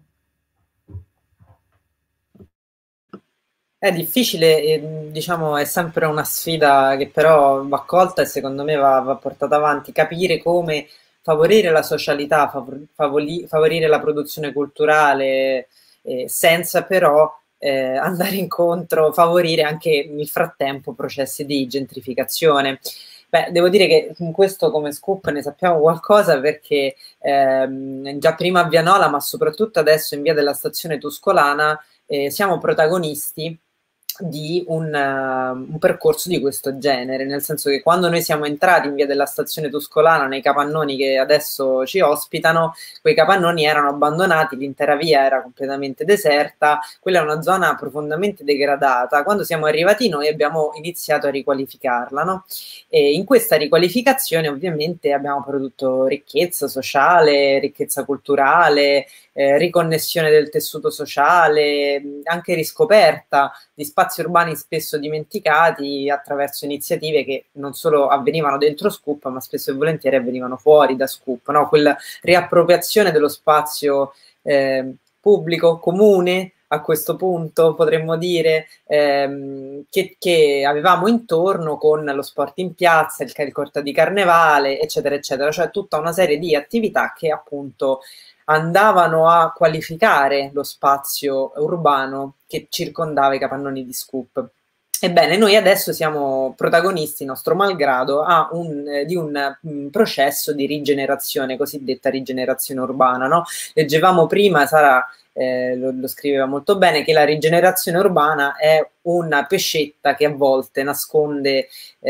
È difficile, diciamo, è sempre una sfida che però va colta e secondo me va portata avanti, capire come favorire la socialità, favorire la produzione culturale, senza però andare incontro, favorire anche nel frattempo processi di gentrificazione. Beh, devo dire che in questo come Scoop ne sappiamo qualcosa perché già prima a Vianola, ma soprattutto adesso in via della Stazione Tuscolana, siamo protagonisti di un percorso di questo genere, nel senso che quando noi siamo entrati in via della Stazione Tuscolana nei capannoni che adesso ci ospitano, quei capannoni erano abbandonati, l'intera via era completamente deserta, quella è una zona profondamente degradata. Quando siamo arrivati noi abbiamo iniziato a riqualificarla, no? E in questa riqualificazione ovviamente abbiamo prodotto ricchezza sociale, ricchezza culturale, riconnessione del tessuto sociale, anche riscoperta di spazi urbani spesso dimenticati attraverso iniziative che non solo avvenivano dentro Scoop, ma spesso e volentieri avvenivano fuori da Scoop, no? Quella riappropriazione dello spazio pubblico, comune, a questo punto potremmo dire, che avevamo intorno con lo sport in piazza, il corto di carnevale, eccetera, eccetera, cioè tutta una serie di attività che appunto andavano a qualificare lo spazio urbano che circondava i capannoni di Scoop. Ebbene, noi adesso siamo protagonisti, nostro malgrado, di un processo di rigenerazione, cosiddetta rigenerazione urbana, no? Leggeremo prima, Sara lo scriveva molto bene, che la rigenerazione urbana è una pescetta che a volte nasconde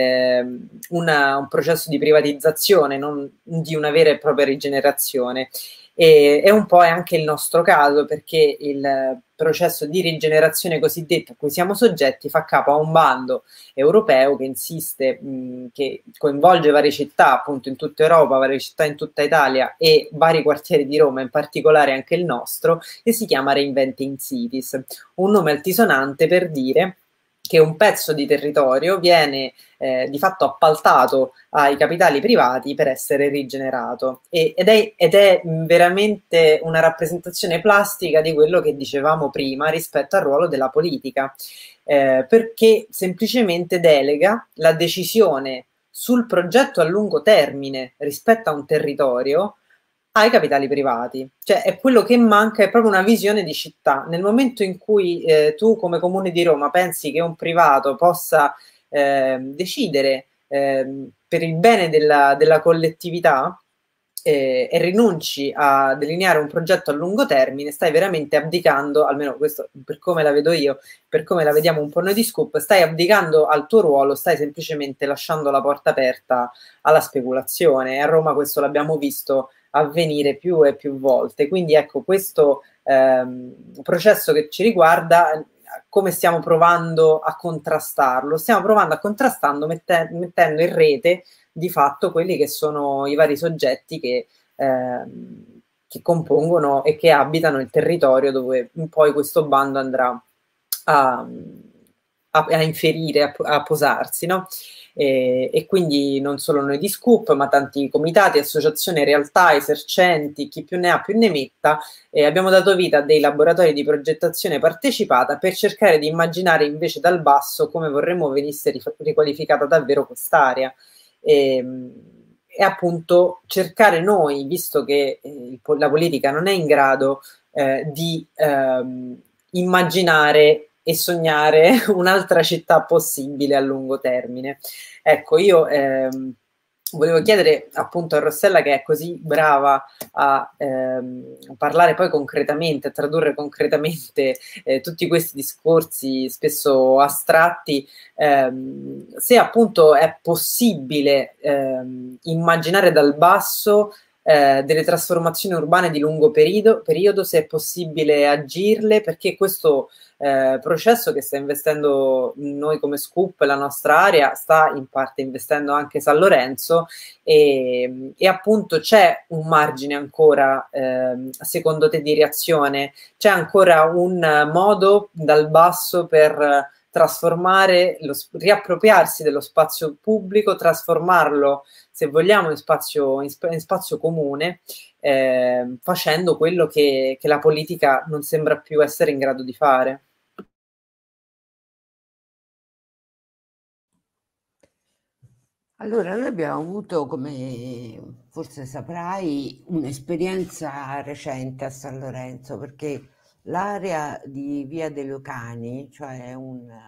un processo di privatizzazione, non di una vera e propria rigenerazione. E un po' è anche il nostro caso, perché il processo di rigenerazione cosiddetta a cui siamo soggetti fa capo a un bando europeo che insiste, che coinvolge varie città appunto in tutta Europa, varie città in tutta Italia e vari quartieri di Roma, in particolare anche il nostro, e si chiama Reinventing Cities, un nome altisonante per dire che un pezzo di territorio viene di fatto appaltato ai capitali privati per essere rigenerato ed è veramente una rappresentazione plastica di quello che dicevamo prima rispetto al ruolo della politica, perché semplicemente delega la decisione sul progetto a lungo termine rispetto a un territorio ai capitali privati. Cioè è quello che manca, è proprio una visione di città. Nel momento in cui tu come Comune di Roma pensi che un privato possa decidere per il bene della collettività e rinunci a delineare un progetto a lungo termine, stai veramente abdicando, almeno questo per come la vedo io, per come la vediamo un po' noi di Scoop, stai abdicando al tuo ruolo, stai semplicemente lasciando la porta aperta alla speculazione. A Roma questo l'abbiamo visto avvenire più e più volte. Quindi ecco, questo processo che ci riguarda come stiamo provando a contrastarlo? Stiamo provando a contrastarlo mettendo in rete di fatto quelli che sono i vari soggetti che compongono e che abitano il territorio dove poi questo bando andrà a inferire, a posarsi, no? E quindi non solo noi di Scoop, ma tanti comitati, associazioni, realtà, esercenti, chi più ne ha più ne metta, abbiamo dato vita a dei laboratori di progettazione partecipata per cercare di immaginare invece dal basso come vorremmo venisse riqualificata davvero quest'area. E appunto cercare noi, visto che la politica non è in grado di immaginare e sognare un'altra città possibile a lungo termine. Ecco, io volevo chiedere appunto a Rossella, che è così brava a parlare poi concretamente, a tradurre concretamente tutti questi discorsi spesso astratti, se appunto è possibile immaginare dal basso delle trasformazioni urbane di lungo periodo, se è possibile agirle, perché questo processo che sta investendo noi come Scoop, la nostra area, sta in parte investendo anche San Lorenzo e appunto c'è un margine ancora, secondo te, di reazione? C'è ancora un modo dal basso per trasformare, riappropriarsi dello spazio pubblico, trasformarlo, se vogliamo, in spazio comune, facendo quello che la politica non sembra più essere in grado di fare. Allora, noi abbiamo avuto, come forse saprai, un'esperienza recente a San Lorenzo, perché l'area di Via dei Lucani, cioè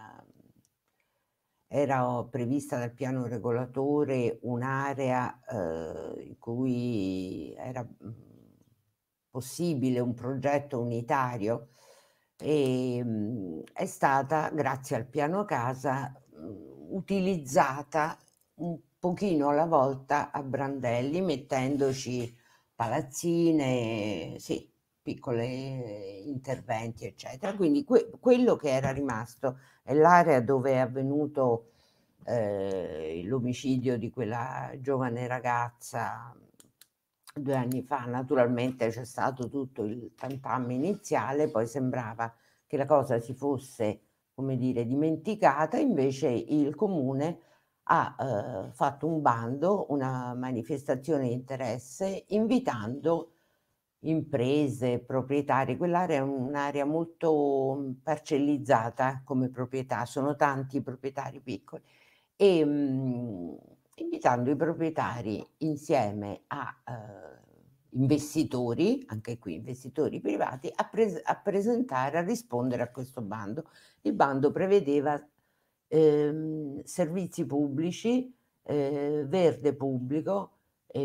era prevista dal piano regolatore un'area in cui era possibile un progetto unitario, e è stata, grazie al piano casa, utilizzata un pochino alla volta a brandelli, mettendoci palazzine, sì, piccoli interventi, eccetera. Quindi quello che era rimasto è l'area dove è avvenuto l'omicidio di quella giovane ragazza 2 anni fa. Naturalmente c'è stato tutto il tantam iniziale, poi sembrava che la cosa si fosse, come dire, dimenticata, invece il comune ha fatto un bando, una manifestazione di interesse, invitando imprese, proprietari. Quell'area è un'area molto parcellizzata come proprietà, sono tanti proprietari piccoli, e invitando i proprietari insieme a investitori, anche qui investitori privati, a presentare, a rispondere a questo bando. Il bando prevedeva servizi pubblici, verde pubblico,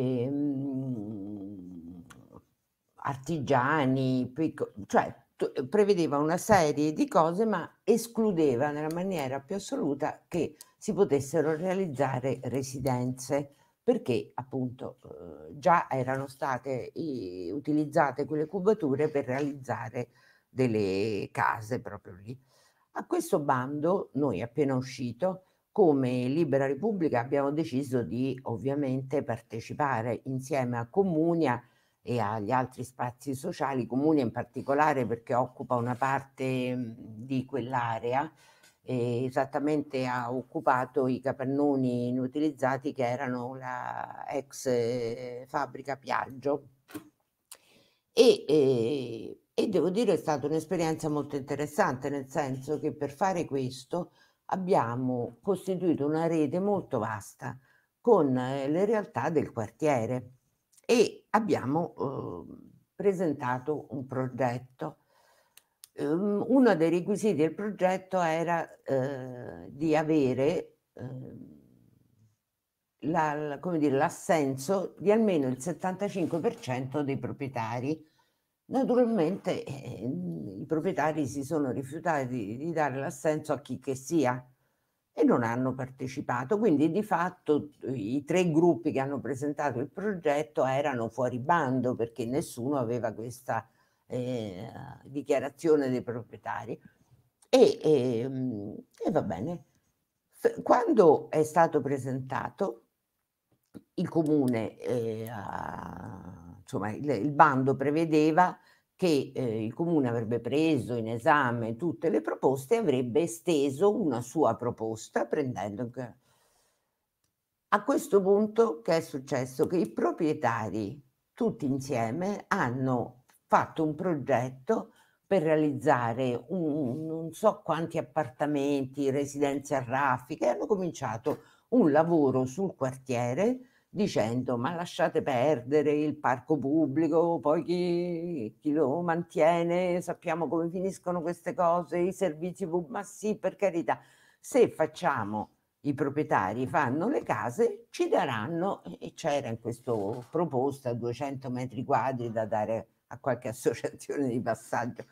artigiani, cioè prevedeva una serie di cose, ma escludeva nella maniera più assoluta che si potessero realizzare residenze, perché appunto già erano state utilizzate quelle cubature per realizzare delle case proprio lì. A questo bando noi, appena uscito, come Libera Repubblica, abbiamo deciso di ovviamente partecipare insieme a Comunia e agli altri spazi sociali, Comunia in particolare perché occupa una parte di quell'area, esattamente ha occupato i capannoni inutilizzati che erano la ex fabbrica Piaggio, e devo dire è stata un'esperienza molto interessante, nel senso che per fare questo abbiamo costituito una rete molto vasta con le realtà del quartiere e abbiamo presentato un progetto. Uno dei requisiti del progetto era di avere come dire, l'assenso di almeno il 75% dei proprietari. Naturalmente i proprietari si sono rifiutati di dare l'assenso a chi che sia e non hanno partecipato, quindi di fatto i 3 gruppi che hanno presentato il progetto erano fuori bando perché nessuno aveva questa dichiarazione dei proprietari. E va bene. Quando è stato presentato, il comune, insomma, il bando prevedeva che il comune avrebbe preso in esame tutte le proposte e avrebbe esteso una sua proposta prendendo a questo punto che è successo? Che i proprietari tutti insieme hanno fatto un progetto per realizzare non so quanti appartamenti, residenze a raffiche, hanno cominciato un lavoro sul quartiere dicendo: ma lasciate perdere il parco pubblico, poi chi lo mantiene, sappiamo come finiscono queste cose, i servizi ma sì, per carità, se facciamo i proprietari fanno le case, ci daranno, e c'era in questo proposta 200 metri quadri da dare a qualche associazione di passaggio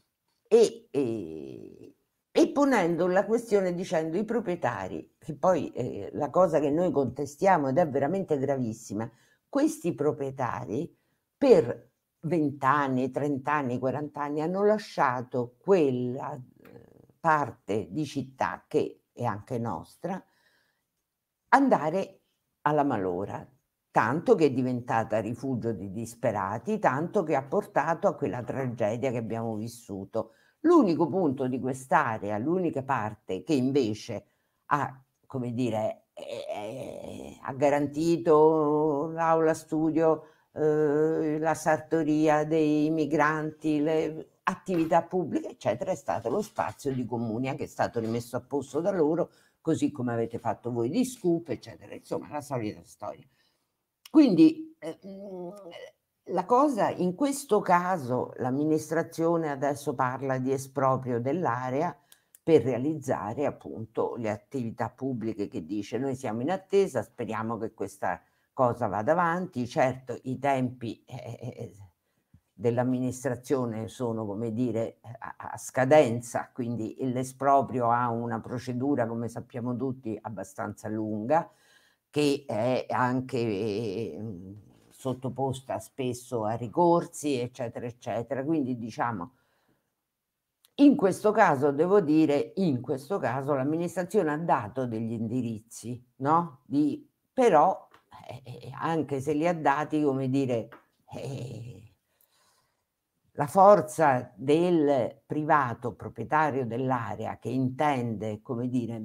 e ponendo la questione dicendo i proprietari, che poi la cosa che noi contestiamo ed è veramente gravissima, questi proprietari per 20 anni, 30 anni, 40 anni hanno lasciato quella parte di città che è anche nostra, andare alla malora, tanto che è diventata rifugio di disperati, tanto che ha portato a quella tragedia che abbiamo vissuto. L'unico punto di quest'area, l'unica parte che invece ha, come dire, ha garantito l'aula studio, la sartoria dei migranti, le attività pubbliche, eccetera, è stato lo spazio di Comunia che è stato rimesso a posto da loro, così come avete fatto voi di Scoop, eccetera, insomma la solita storia. Quindi la cosa, in questo caso l'amministrazione adesso parla di esproprio dell'area per realizzare appunto le attività pubbliche che dice noi siamo in attesa, speriamo che questa cosa vada avanti, certo i tempi dell'amministrazione sono, come dire, a scadenza, quindi l'esproprio ha una procedura, come sappiamo tutti, abbastanza lunga, che è anche sottoposta spesso a ricorsi, eccetera, eccetera. Quindi diciamo, in questo caso devo dire, in questo caso l'amministrazione ha dato degli indirizzi, no? Però, anche se li ha dati, come dire, la forza del privato proprietario dell'area che intende, come dire,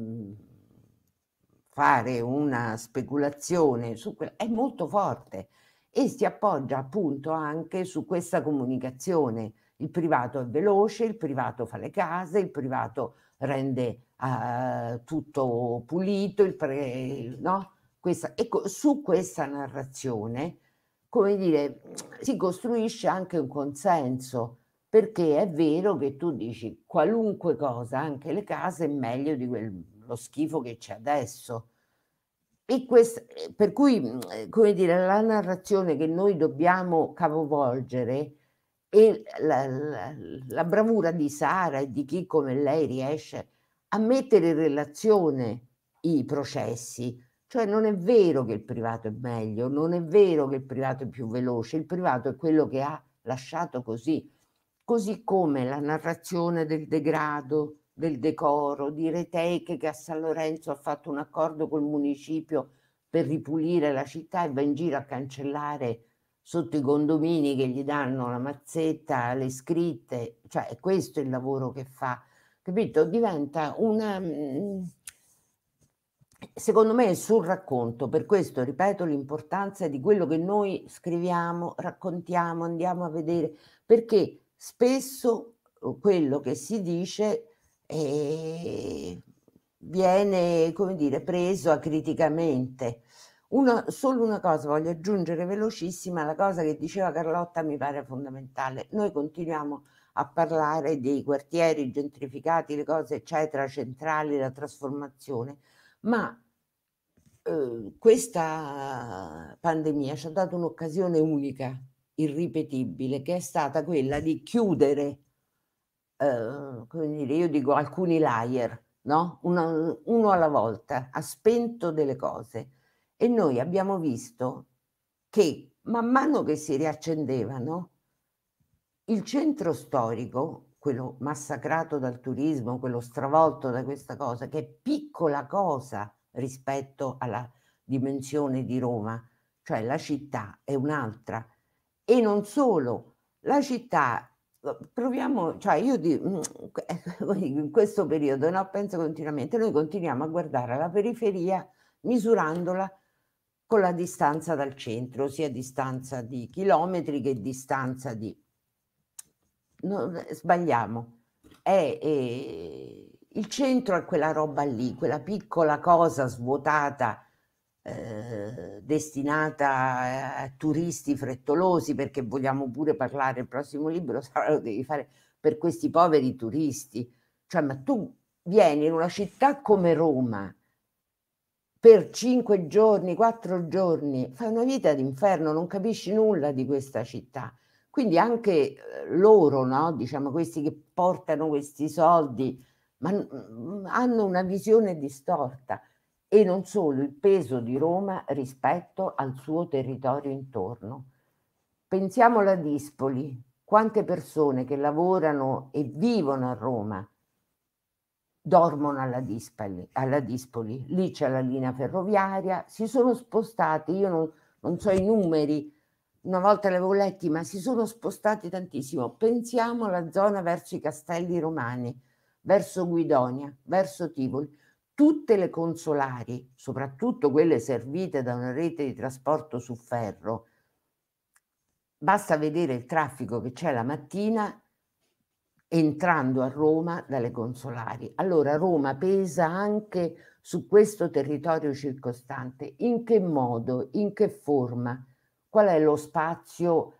fare una speculazione su è molto forte e si appoggia appunto anche su questa comunicazione. Il privato è veloce, il privato fa le case, il privato rende tutto pulito, no? Su questa narrazione, come dire, si costruisce anche un consenso, perché è vero che tu dici qualunque cosa, anche le case, è meglio di lo schifo che c'è adesso. E per cui, come dire, la narrazione che noi dobbiamo capovolgere e la bravura di Sara e di chi come lei riesce a mettere in relazione i processi. Cioè non è vero che il privato è meglio, non è vero che il privato è più veloce, il privato è quello che ha lasciato così come la narrazione del degrado, del decoro, di Reteche che a San Lorenzo ha fatto un accordo col municipio per ripulire la città e va in giro a cancellare sotto i condomini che gli danno la mazzetta, le scritte, cioè è questo il lavoro che fa, capito? Diventa secondo me è sul racconto, per questo ripeto l'importanza di quello che noi scriviamo, raccontiamo, andiamo a vedere, perché spesso quello che si dice viene, come dire, preso acriticamente. Solo una cosa voglio aggiungere velocissima, la cosa che diceva Carlotta mi pare fondamentale. Noi continuiamo a parlare dei quartieri gentrificati, le cose eccetera, centrali, la trasformazione, ma questa pandemia ci ha dato un'occasione unica, irripetibile, che è stata quella di chiudere, come dire, io dico alcuni layer, no? Uno alla volta, ha spento delle cose e noi abbiamo visto che man mano che si riaccendevano il centro storico quello massacrato dal turismo, quello stravolto da questa cosa, che è piccola cosa rispetto alla dimensione di Roma, cioè la città è un'altra. E non solo, la città, proviamo, cioè io in questo periodo, no, penso continuamente, noi continuiamo a guardare la periferia misurandola con la distanza dal centro, sia distanza di chilometri che distanza di... No, sbagliamo. Il centro è quella roba lì, quella piccola cosa svuotata, destinata a turisti frettolosi, perché vogliamo pure parlare, il prossimo libro lo devi fare per questi poveri turisti. Cioè, ma tu vieni in una città come Roma per 5 giorni, 4 giorni, fai una vita d'inferno, non capisci nulla di questa città. Quindi anche loro, no? Diciamo, questi che portano questi soldi, ma hanno una visione distorta. E non solo, il peso di Roma rispetto al suo territorio intorno. Pensiamo alla Dispoli, quante persone che lavorano e vivono a Roma dormono alla Dispoli, lì c'è la linea ferroviaria, si sono spostati, io non so i numeri, una volta li avevo letti, ma si sono spostati tantissimo. Pensiamo alla zona verso i Castelli Romani, verso Guidonia, verso Tivoli. Tutte le consolari, soprattutto quelle servite da una rete di trasporto su ferro, basta vedere il traffico che c'è la mattina entrando a Roma dalle consolari. Allora Roma pesa anche su questo territorio circostante. In che modo, in che forma? Qual è lo spazio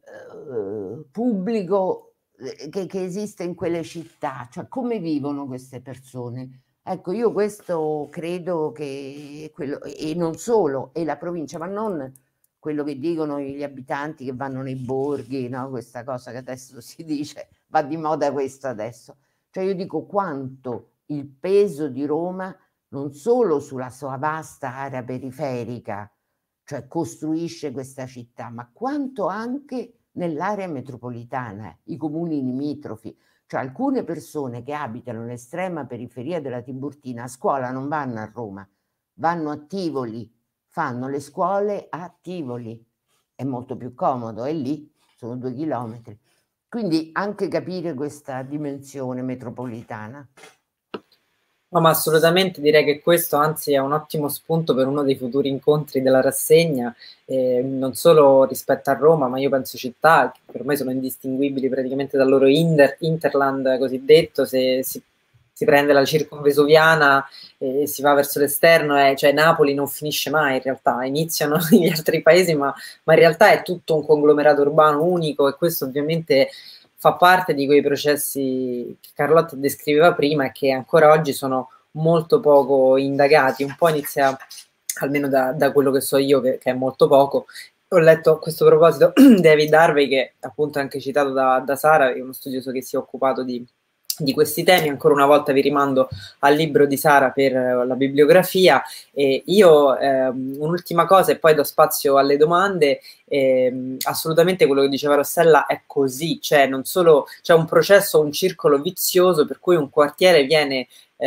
pubblico che esiste in quelle città? Cioè, come vivono queste persone? Ecco, io questo credo che quello, e non solo, e la provincia, ma non quello che dicono gli abitanti che vanno nei borghi, no? Questa cosa che adesso si dice, va di moda questo adesso. Cioè io dico quanto il peso di Roma, non solo sulla sua vasta area periferica, cioè costruisce questa città, ma quanto anche nell'area metropolitana, i comuni limitrofi. Cioè alcune persone che abitano nell'estrema periferia della Tiburtina a scuola non vanno a Roma, vanno a Tivoli, fanno le scuole a Tivoli, è molto più comodo, è lì, sono 2 chilometri. Quindi anche capire questa dimensione metropolitana. No, ma assolutamente direi che questo anzi è un ottimo spunto per uno dei futuri incontri della rassegna, non solo rispetto a Roma, ma io penso città che per me sono indistinguibili praticamente dal loro hinterland cosiddetto, se si prende la circonvesuviana e si va verso l'esterno, cioè Napoli non finisce mai in realtà, iniziano gli altri paesi, ma in realtà è tutto un conglomerato urbano unico e questo ovviamente fa parte di quei processi che Carlotta descriveva prima e che ancora oggi sono molto poco indagati. Un po' inizia, almeno da quello che so io, che è molto poco. Ho letto a questo proposito David Harvey, che appunto è anche citato da Sara, è uno studioso che si è occupato di questi temi. Ancora una volta vi rimando al libro di Sara per la bibliografia. Io un'ultima cosa e poi do spazio alle domande. Assolutamente quello che diceva Rossella è così, cioè non solo c'è un processo, un circolo vizioso per cui un quartiere viene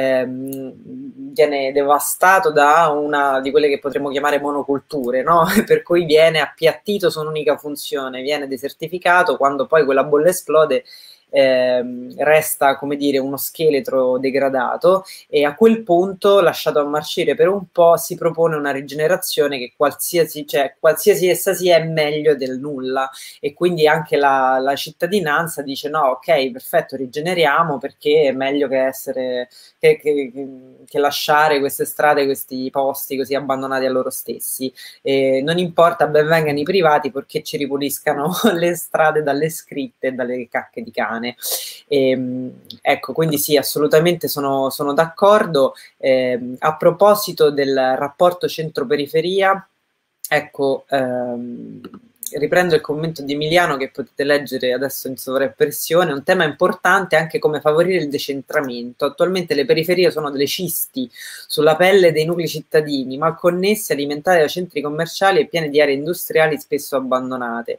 devastato da una di quelle che potremmo chiamare monoculture, no? Per cui viene appiattito su un'unica funzione, viene desertificato, quando poi quella bolla esplode resta, come dire, uno scheletro degradato e a quel punto, lasciato a marcire per un po', si propone una rigenerazione che qualsiasi essa sia è meglio del nulla, e quindi anche la cittadinanza dice no, ok, perfetto, rigeneriamo perché è meglio che essere che lasciare queste strade, questi posti così abbandonati a loro stessi. Non importa, ben vengano i privati purché ci ripuliscano le strade dalle scritte e dalle cacche di cane. Ecco, quindi sì, assolutamente sono d'accordo. A proposito del rapporto centro-periferia, ecco, riprendo il commento di Emiliano che potete leggere adesso in sovraimpressione. Un tema importante è anche come favorire il decentramento. Attualmente le periferie sono delle cisti sulla pelle dei nuclei cittadini, mal connessi, alimentati da centri commerciali e pieni di aree industriali spesso abbandonate.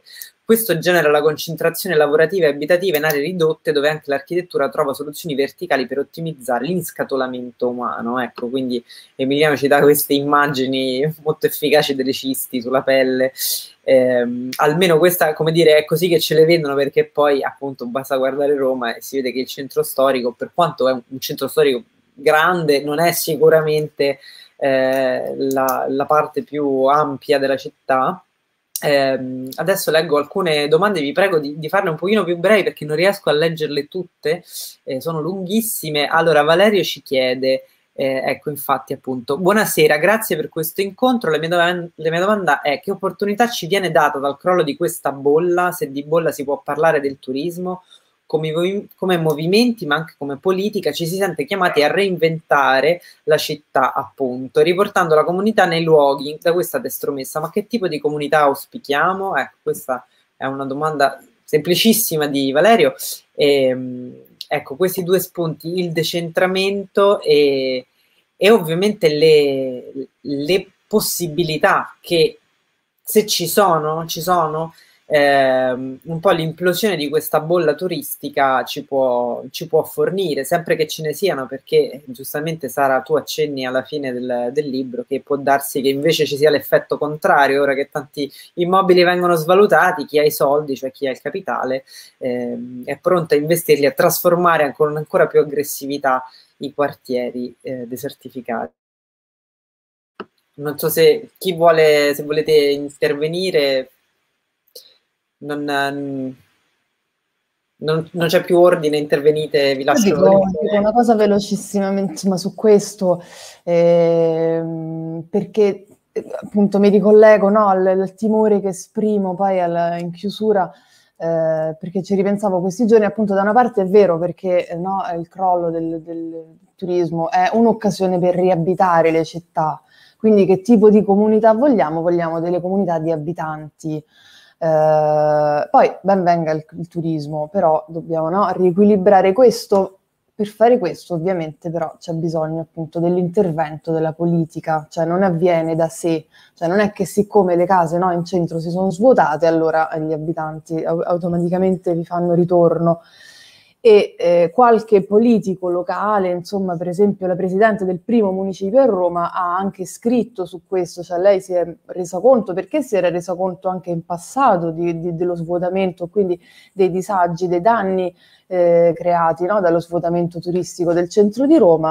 Questo genera la concentrazione lavorativa e abitativa in aree ridotte, dove anche l'architettura trova soluzioni verticali per ottimizzare l'inscatolamento umano. Ecco, quindi Emiliano ci dà queste immagini molto efficaci delle cisti sulla pelle. Almeno questa, come dire, è così che ce le vedono, perché poi appunto basta guardare Roma e si vede che il centro storico, per quanto è un centro storico grande, non è sicuramente la parte più ampia della città. Adesso leggo alcune domande, vi prego di farle un pochino più brevi perché non riesco a leggerle tutte, sono lunghissime. Allora Valerio ci chiede, ecco infatti appunto, buonasera, grazie per questo incontro, la mia domanda è: che opportunità ci viene data dal crollo di questa bolla, se di bolla si può parlare del turismo, come movimenti ma anche come politica ci si sente chiamati a reinventare la città, appunto, riportando la comunità nei luoghi da cui è stata estromessa. Ma che tipo di comunità auspichiamo? Ecco, questa è una domanda semplicissima di Valerio. Ecco, questi due spunti, il decentramento e ovviamente le possibilità che, se ci sono, un po' l'implosione di questa bolla turistica ci può fornire, sempre che ce ne siano, perché giustamente Sara, tu accenni alla fine del libro che può darsi che invece ci sia l'effetto contrario, ora che tanti immobili vengono svalutati, chi ha i soldi, cioè chi ha il capitale, è pronto a investirli, a trasformare con ancora più aggressività i quartieri desertificati. Non so se se volete intervenire. Non c'è più ordine, intervenite, vi lascio. Dico una cosa velocissimamente, insomma, su questo, perché appunto mi ricollego, no, al timore che esprimo poi in chiusura, perché ci ripensavo questi giorni. Appunto, da una parte è vero, perché no, il crollo del turismo è un'occasione per riabitare le città, quindi che tipo di comunità vogliamo? Vogliamo delle comunità di abitanti. Poi ben venga il turismo, però dobbiamo, no, riequilibrare questo. Per fare questo ovviamente però c'è bisogno appunto dell'intervento della politica, cioè non avviene da sé, cioè non è che siccome le case, no, in centro si sono svuotate allora gli abitanti automaticamente vi fanno ritorno. E qualche politico locale, insomma, per esempio la presidente del primo municipio a Roma ha anche scritto su questo, cioè lei si è resa conto, perché si era resa conto anche in passato dello svuotamento, quindi dei disagi, dei danni creati, no, dallo svuotamento turistico del centro di Roma.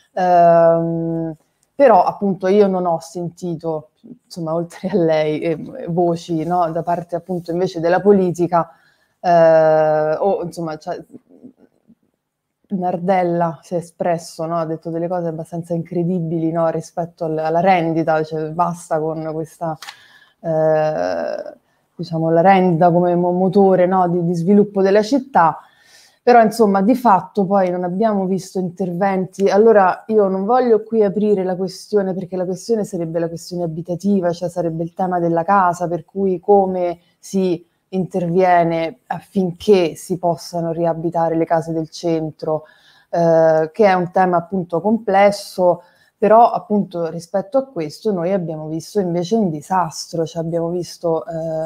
Però appunto io non ho sentito, insomma, oltre a lei, voci, no, da parte appunto invece della politica, o insomma, cioè, Nardella si è espresso, no? Ha detto delle cose abbastanza incredibili, no? Rispetto alla rendita, cioè basta con questa, diciamo, la rendita come motore, no? di sviluppo della città. Però insomma di fatto poi non abbiamo visto interventi. Allora io non voglio qui aprire la questione, perché la questione sarebbe la questione abitativa, cioè sarebbe il tema della casa, per cui come si interviene affinché si possano riabitare le case del centro, che è un tema appunto complesso. Però appunto rispetto a questo noi abbiamo visto invece un disastro, cioè abbiamo visto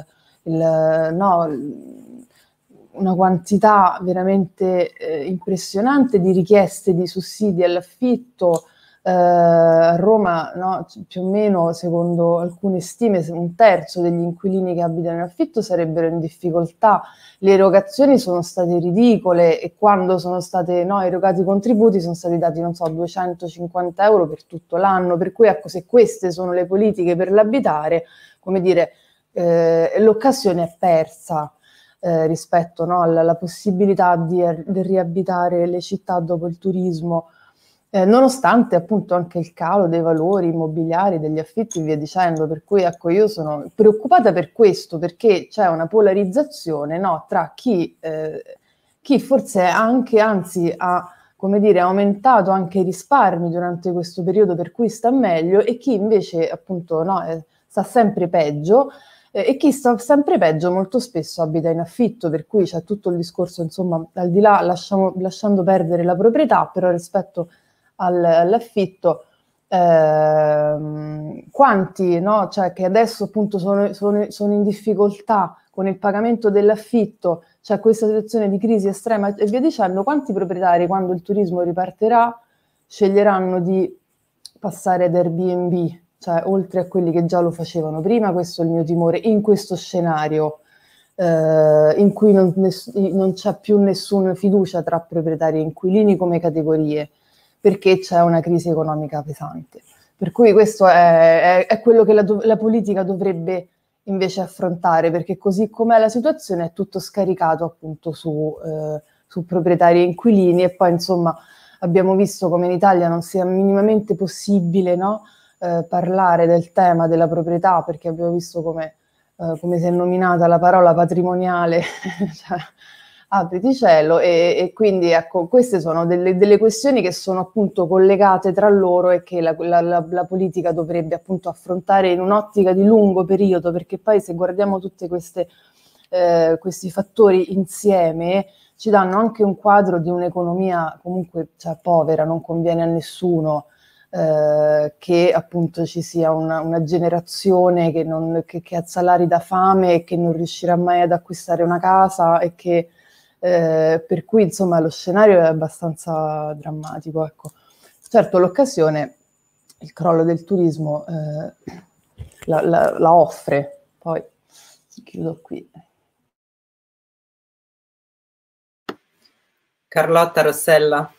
una quantità veramente impressionante di richieste di sussidi all'affitto. A Roma, no, più o meno, secondo alcune stime, un terzo degli inquilini che abitano in affitto sarebbero in difficoltà. Le erogazioni sono state ridicole e quando sono state, no, erogati i contributi sono stati dati, non so, 250 euro per tutto l'anno. Per cui ecco, se queste sono le politiche per l'abitare, come dire, l'occasione è persa. Rispetto, no, alla possibilità di riabitare le città dopo il turismo, nonostante appunto anche il calo dei valori immobiliari, degli affitti e via dicendo. Per cui ecco, io sono preoccupata per questo, perché c'è una polarizzazione, no, tra chi forse anche, anzi, ha, come dire, aumentato anche i risparmi durante questo periodo, per cui sta meglio, e chi invece appunto sta sempre peggio. E chi sta sempre peggio molto spesso abita in affitto, per cui c'è tutto il discorso, insomma, al di là, lasciando perdere la proprietà, però rispetto all'affitto quanti, no? Cioè, che adesso appunto sono in difficoltà con il pagamento dell'affitto, c'è questa situazione di crisi estrema e via dicendo, quanti proprietari quando il turismo ripartirà sceglieranno di passare ad Airbnb, cioè oltre a quelli che già lo facevano prima? Questo è il mio timore in questo scenario in cui non c'è più nessuna fiducia tra proprietari e inquilini come categorie, perché c'è una crisi economica pesante. Per cui questo è quello che la politica dovrebbe invece affrontare, perché così com'è la situazione è tutto scaricato appunto su proprietari e inquilini, e poi insomma abbiamo visto come in Italia non sia minimamente possibile, no, parlare del tema della proprietà, perché abbiamo visto come si è nominata la parola patrimoniale, cioè, apriti cielo, e quindi ecco, queste sono delle questioni che sono appunto collegate tra loro e che la politica dovrebbe appunto affrontare in un'ottica di lungo periodo, perché poi se guardiamo tutti questi fattori insieme ci danno anche un quadro di un'economia comunque, cioè, povera, non conviene a nessuno. Che appunto ci sia una generazione che ha salari da fame e che non riuscirà mai ad acquistare una casa, e che per cui insomma lo scenario è abbastanza drammatico, ecco. Certo, l'occasione, il crollo del turismo la offre. Poi chiudo qui. Carlotta Rossella.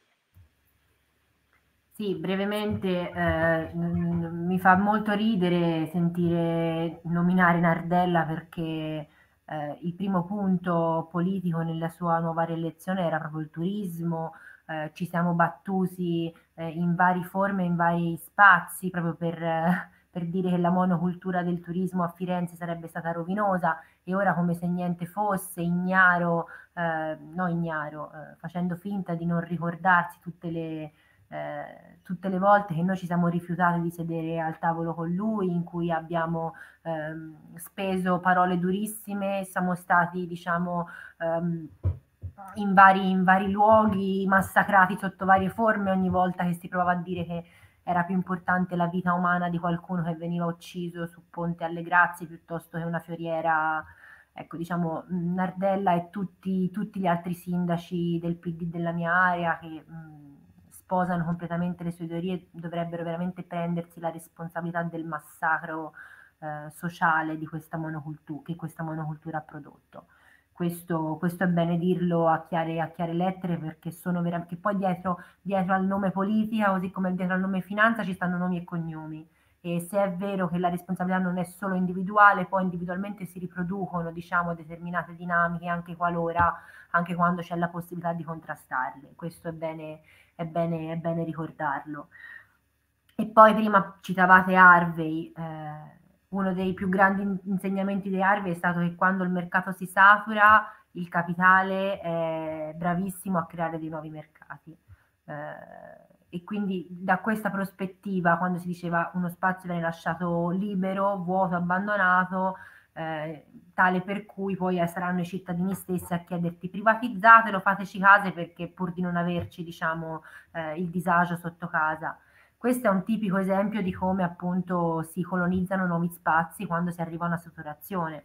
Sì, brevemente, mi fa molto ridere sentire nominare Nardella, perché il primo punto politico nella sua nuova rielezione era proprio il turismo. Ci siamo battuti in varie forme, in vari spazi, proprio per dire che la monocultura del turismo a Firenze sarebbe stata rovinosa, e ora, come se niente fosse, facendo finta di non ricordarsi tutte le volte che noi ci siamo rifiutati di sedere al tavolo con lui, in cui abbiamo speso parole durissime, siamo stati, diciamo, in vari luoghi, massacrati sotto varie forme ogni volta che si provava a dire che era più importante la vita umana di qualcuno che veniva ucciso su Ponte alle Grazie piuttosto che una fioriera. Ecco, diciamo, Nardella e tutti gli altri sindaci del PD della mia area che sposano completamente le sue teorie dovrebbero veramente prendersi la responsabilità del massacro sociale di questa monocultura, che questa monocultura ha prodotto. Questo è bene dirlo a chiare lettere, perché che poi dietro al nome politica, così come dietro al nome finanza, ci stanno nomi e cognomi. E se è vero che la responsabilità non è solo individuale, poi individualmente si riproducono, diciamo, determinate dinamiche anche quando c'è la possibilità di contrastarle. Questo è bene ricordarlo. E poi prima citavate Harvey, uno dei più grandi insegnamenti di Harvey è stato che quando il mercato si satura, il capitale è bravissimo a creare dei nuovi mercati. E quindi da questa prospettiva, quando si diceva uno spazio viene lasciato libero, vuoto, abbandonato, tale per cui poi saranno i cittadini stessi a chiederti: privatizzatelo, fateci case, perché pur di non averci, diciamo, il disagio sotto casa. Questo è un tipico esempio di come appunto si colonizzano nuovi spazi quando si arriva a una saturazione.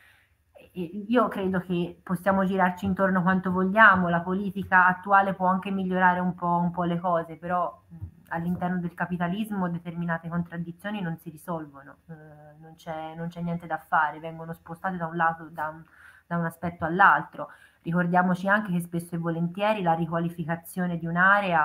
Io credo che possiamo girarci intorno quanto vogliamo, la politica attuale può anche migliorare un po' le cose, però all'interno del capitalismo determinate contraddizioni non si risolvono, non c'è niente da fare, vengono spostate da un lato, da un aspetto all'altro. Ricordiamoci anche che spesso e volentieri la riqualificazione di un'area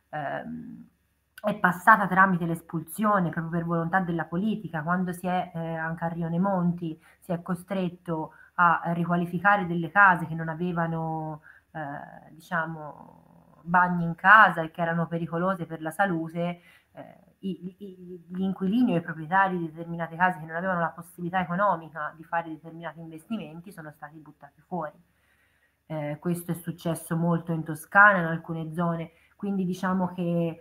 è passata tramite l'espulsione, proprio per volontà della politica. Quando si è anche a Rione Monti si è costretto a riqualificare delle case che non avevano diciamo bagni in casa e che erano pericolose per la salute, gli inquilini o i proprietari di determinate case che non avevano la possibilità economica di fare determinati investimenti sono stati buttati fuori. Questo è successo molto in Toscana, in alcune zone, quindi diciamo che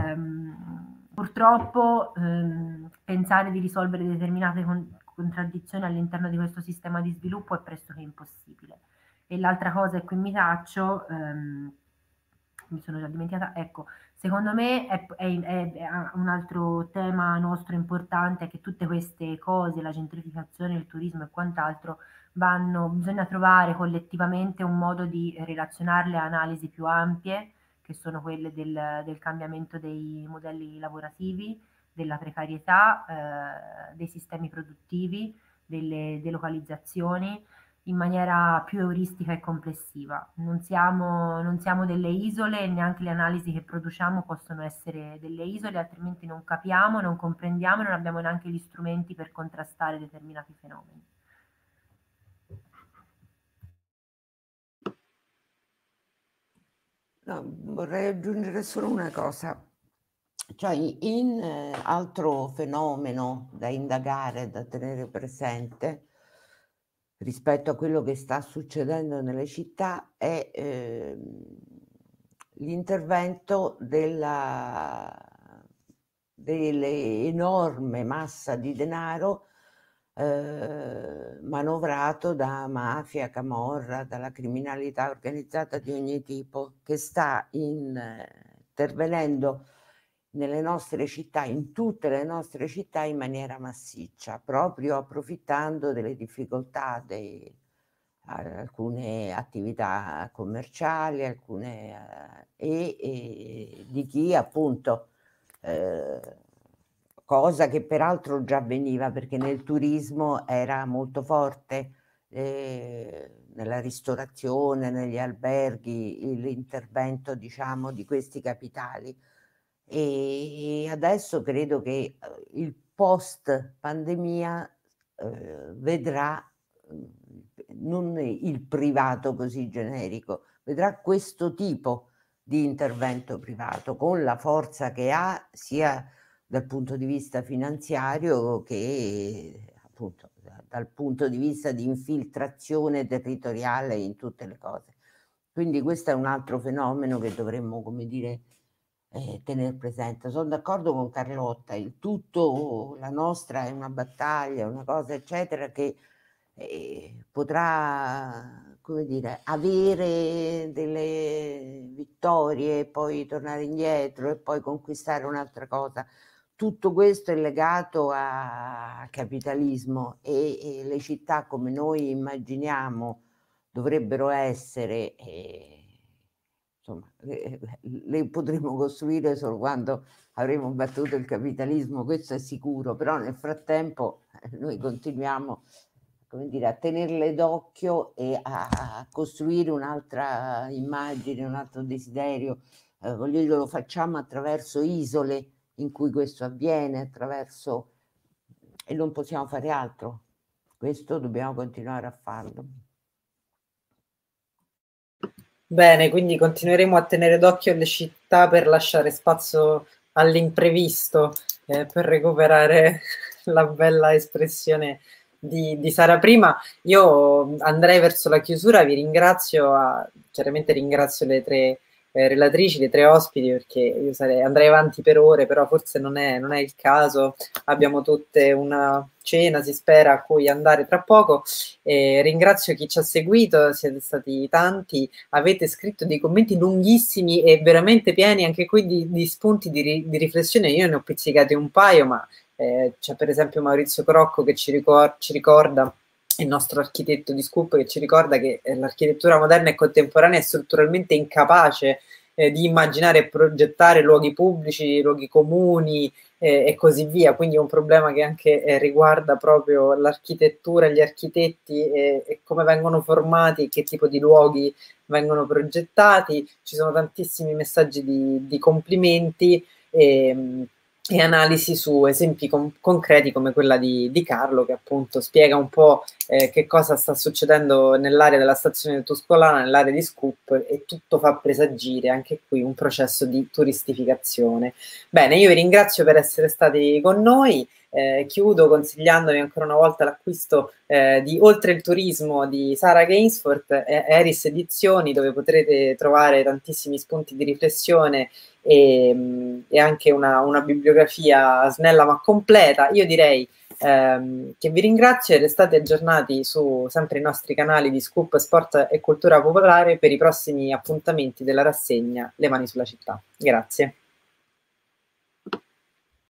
purtroppo pensare di risolvere determinate contraddizioni all'interno di questo sistema di sviluppo è pressoché impossibile. E l'altra cosa, e qui mi taccio, mi sono già dimenticata, ecco, secondo me è un altro tema nostro importante, è che tutte queste cose, la gentrificazione, il turismo e quant'altro, bisogna trovare collettivamente un modo di relazionarle a analisi più ampie, che sono quelle del cambiamento dei modelli lavorativi, della precarietà, dei sistemi produttivi, delle delocalizzazioni, in maniera più euristica e complessiva. Non siamo delle isole e neanche le analisi che produciamo possono essere delle isole, altrimenti non capiamo, non comprendiamo e non abbiamo neanche gli strumenti per contrastare determinati fenomeni. No, vorrei aggiungere solo una cosa. Cioè, in altro fenomeno da indagare, da tenere presente rispetto a quello che sta succedendo nelle città è l'intervento dell'enorme massa di denaro manovrato da mafia, camorra, dalla criminalità organizzata di ogni tipo, che sta intervenendo nelle nostre città, in tutte le nostre città in maniera massiccia, proprio approfittando delle difficoltà di alcune attività commerciali, e di chi appunto cosa che peraltro già avveniva, perché nel turismo era molto forte, nella ristorazione, negli alberghi, l'intervento, diciamo, di questi capitali. E adesso credo che il post pandemia vedrà non il privato così generico, vedrà questo tipo di intervento privato con la forza che ha sia dal punto di vista finanziario che appunto dal punto di vista di infiltrazione territoriale in tutte le cose. Quindi questo è un altro fenomeno che dovremmo, come dire, tenere presente. Sono d'accordo con Carlotta, il tutto, la nostra è una battaglia, una cosa eccetera che potrà, come dire, avere delle vittorie, poi tornare indietro e poi conquistare un'altra cosa. Tutto questo è legato al capitalismo e le città come noi immaginiamo dovrebbero essere, insomma, le potremo costruire solo quando avremo battuto il capitalismo, questo è sicuro, però nel frattempo noi continuiamo, come dire, a tenerle d'occhio e a costruire un'altra immagine, un altro desiderio. Voglio dire, lo facciamo attraverso isole in cui questo avviene, e non possiamo fare altro. Questo dobbiamo continuare a farlo. Bene, quindi continueremo a tenere d'occhio le città per lasciare spazio all'imprevisto, per recuperare la bella espressione di Sara prima. Io andrei verso la chiusura, vi ringrazio, chiaramente ringrazio le tre relatrici, le tre ospiti, perché io andrei avanti per ore, però forse non è il caso. Abbiamo tutte una cena, si spera, a cui andare tra poco. Ringrazio chi ci ha seguito, siete stati tanti, avete scritto dei commenti lunghissimi e veramente pieni anche qui di spunti di riflessione. Io ne ho pizzicati un paio, ma c'è per esempio Maurizio Crocco che ci ricorda, il nostro architetto di Scoop, che ci ricorda che l'architettura moderna e contemporanea è strutturalmente incapace di immaginare e progettare luoghi pubblici, luoghi comuni e così via. Quindi è un problema che anche riguarda proprio l'architettura, gli architetti e come vengono formati, che tipo di luoghi vengono progettati. Ci sono tantissimi messaggi di complimenti e analisi su esempi concreti come quella di Carlo, che appunto spiega un po' che cosa sta succedendo nell'area della stazione tuscolana, nell'area di Scoop, e tutto fa presagire anche qui un processo di turistificazione. Bene, io vi ringrazio per essere stati con noi. Chiudo consigliandovi ancora una volta l'acquisto di Oltre il turismo di Sara Gainsford, Eris Edizioni, dove potrete trovare tantissimi spunti di riflessione e anche una bibliografia snella ma completa. Io direi che vi ringrazio e restate aggiornati su sempre i nostri canali di Scoop Sport e Cultura Popolare per i prossimi appuntamenti della rassegna Le Mani sulla Città. Grazie.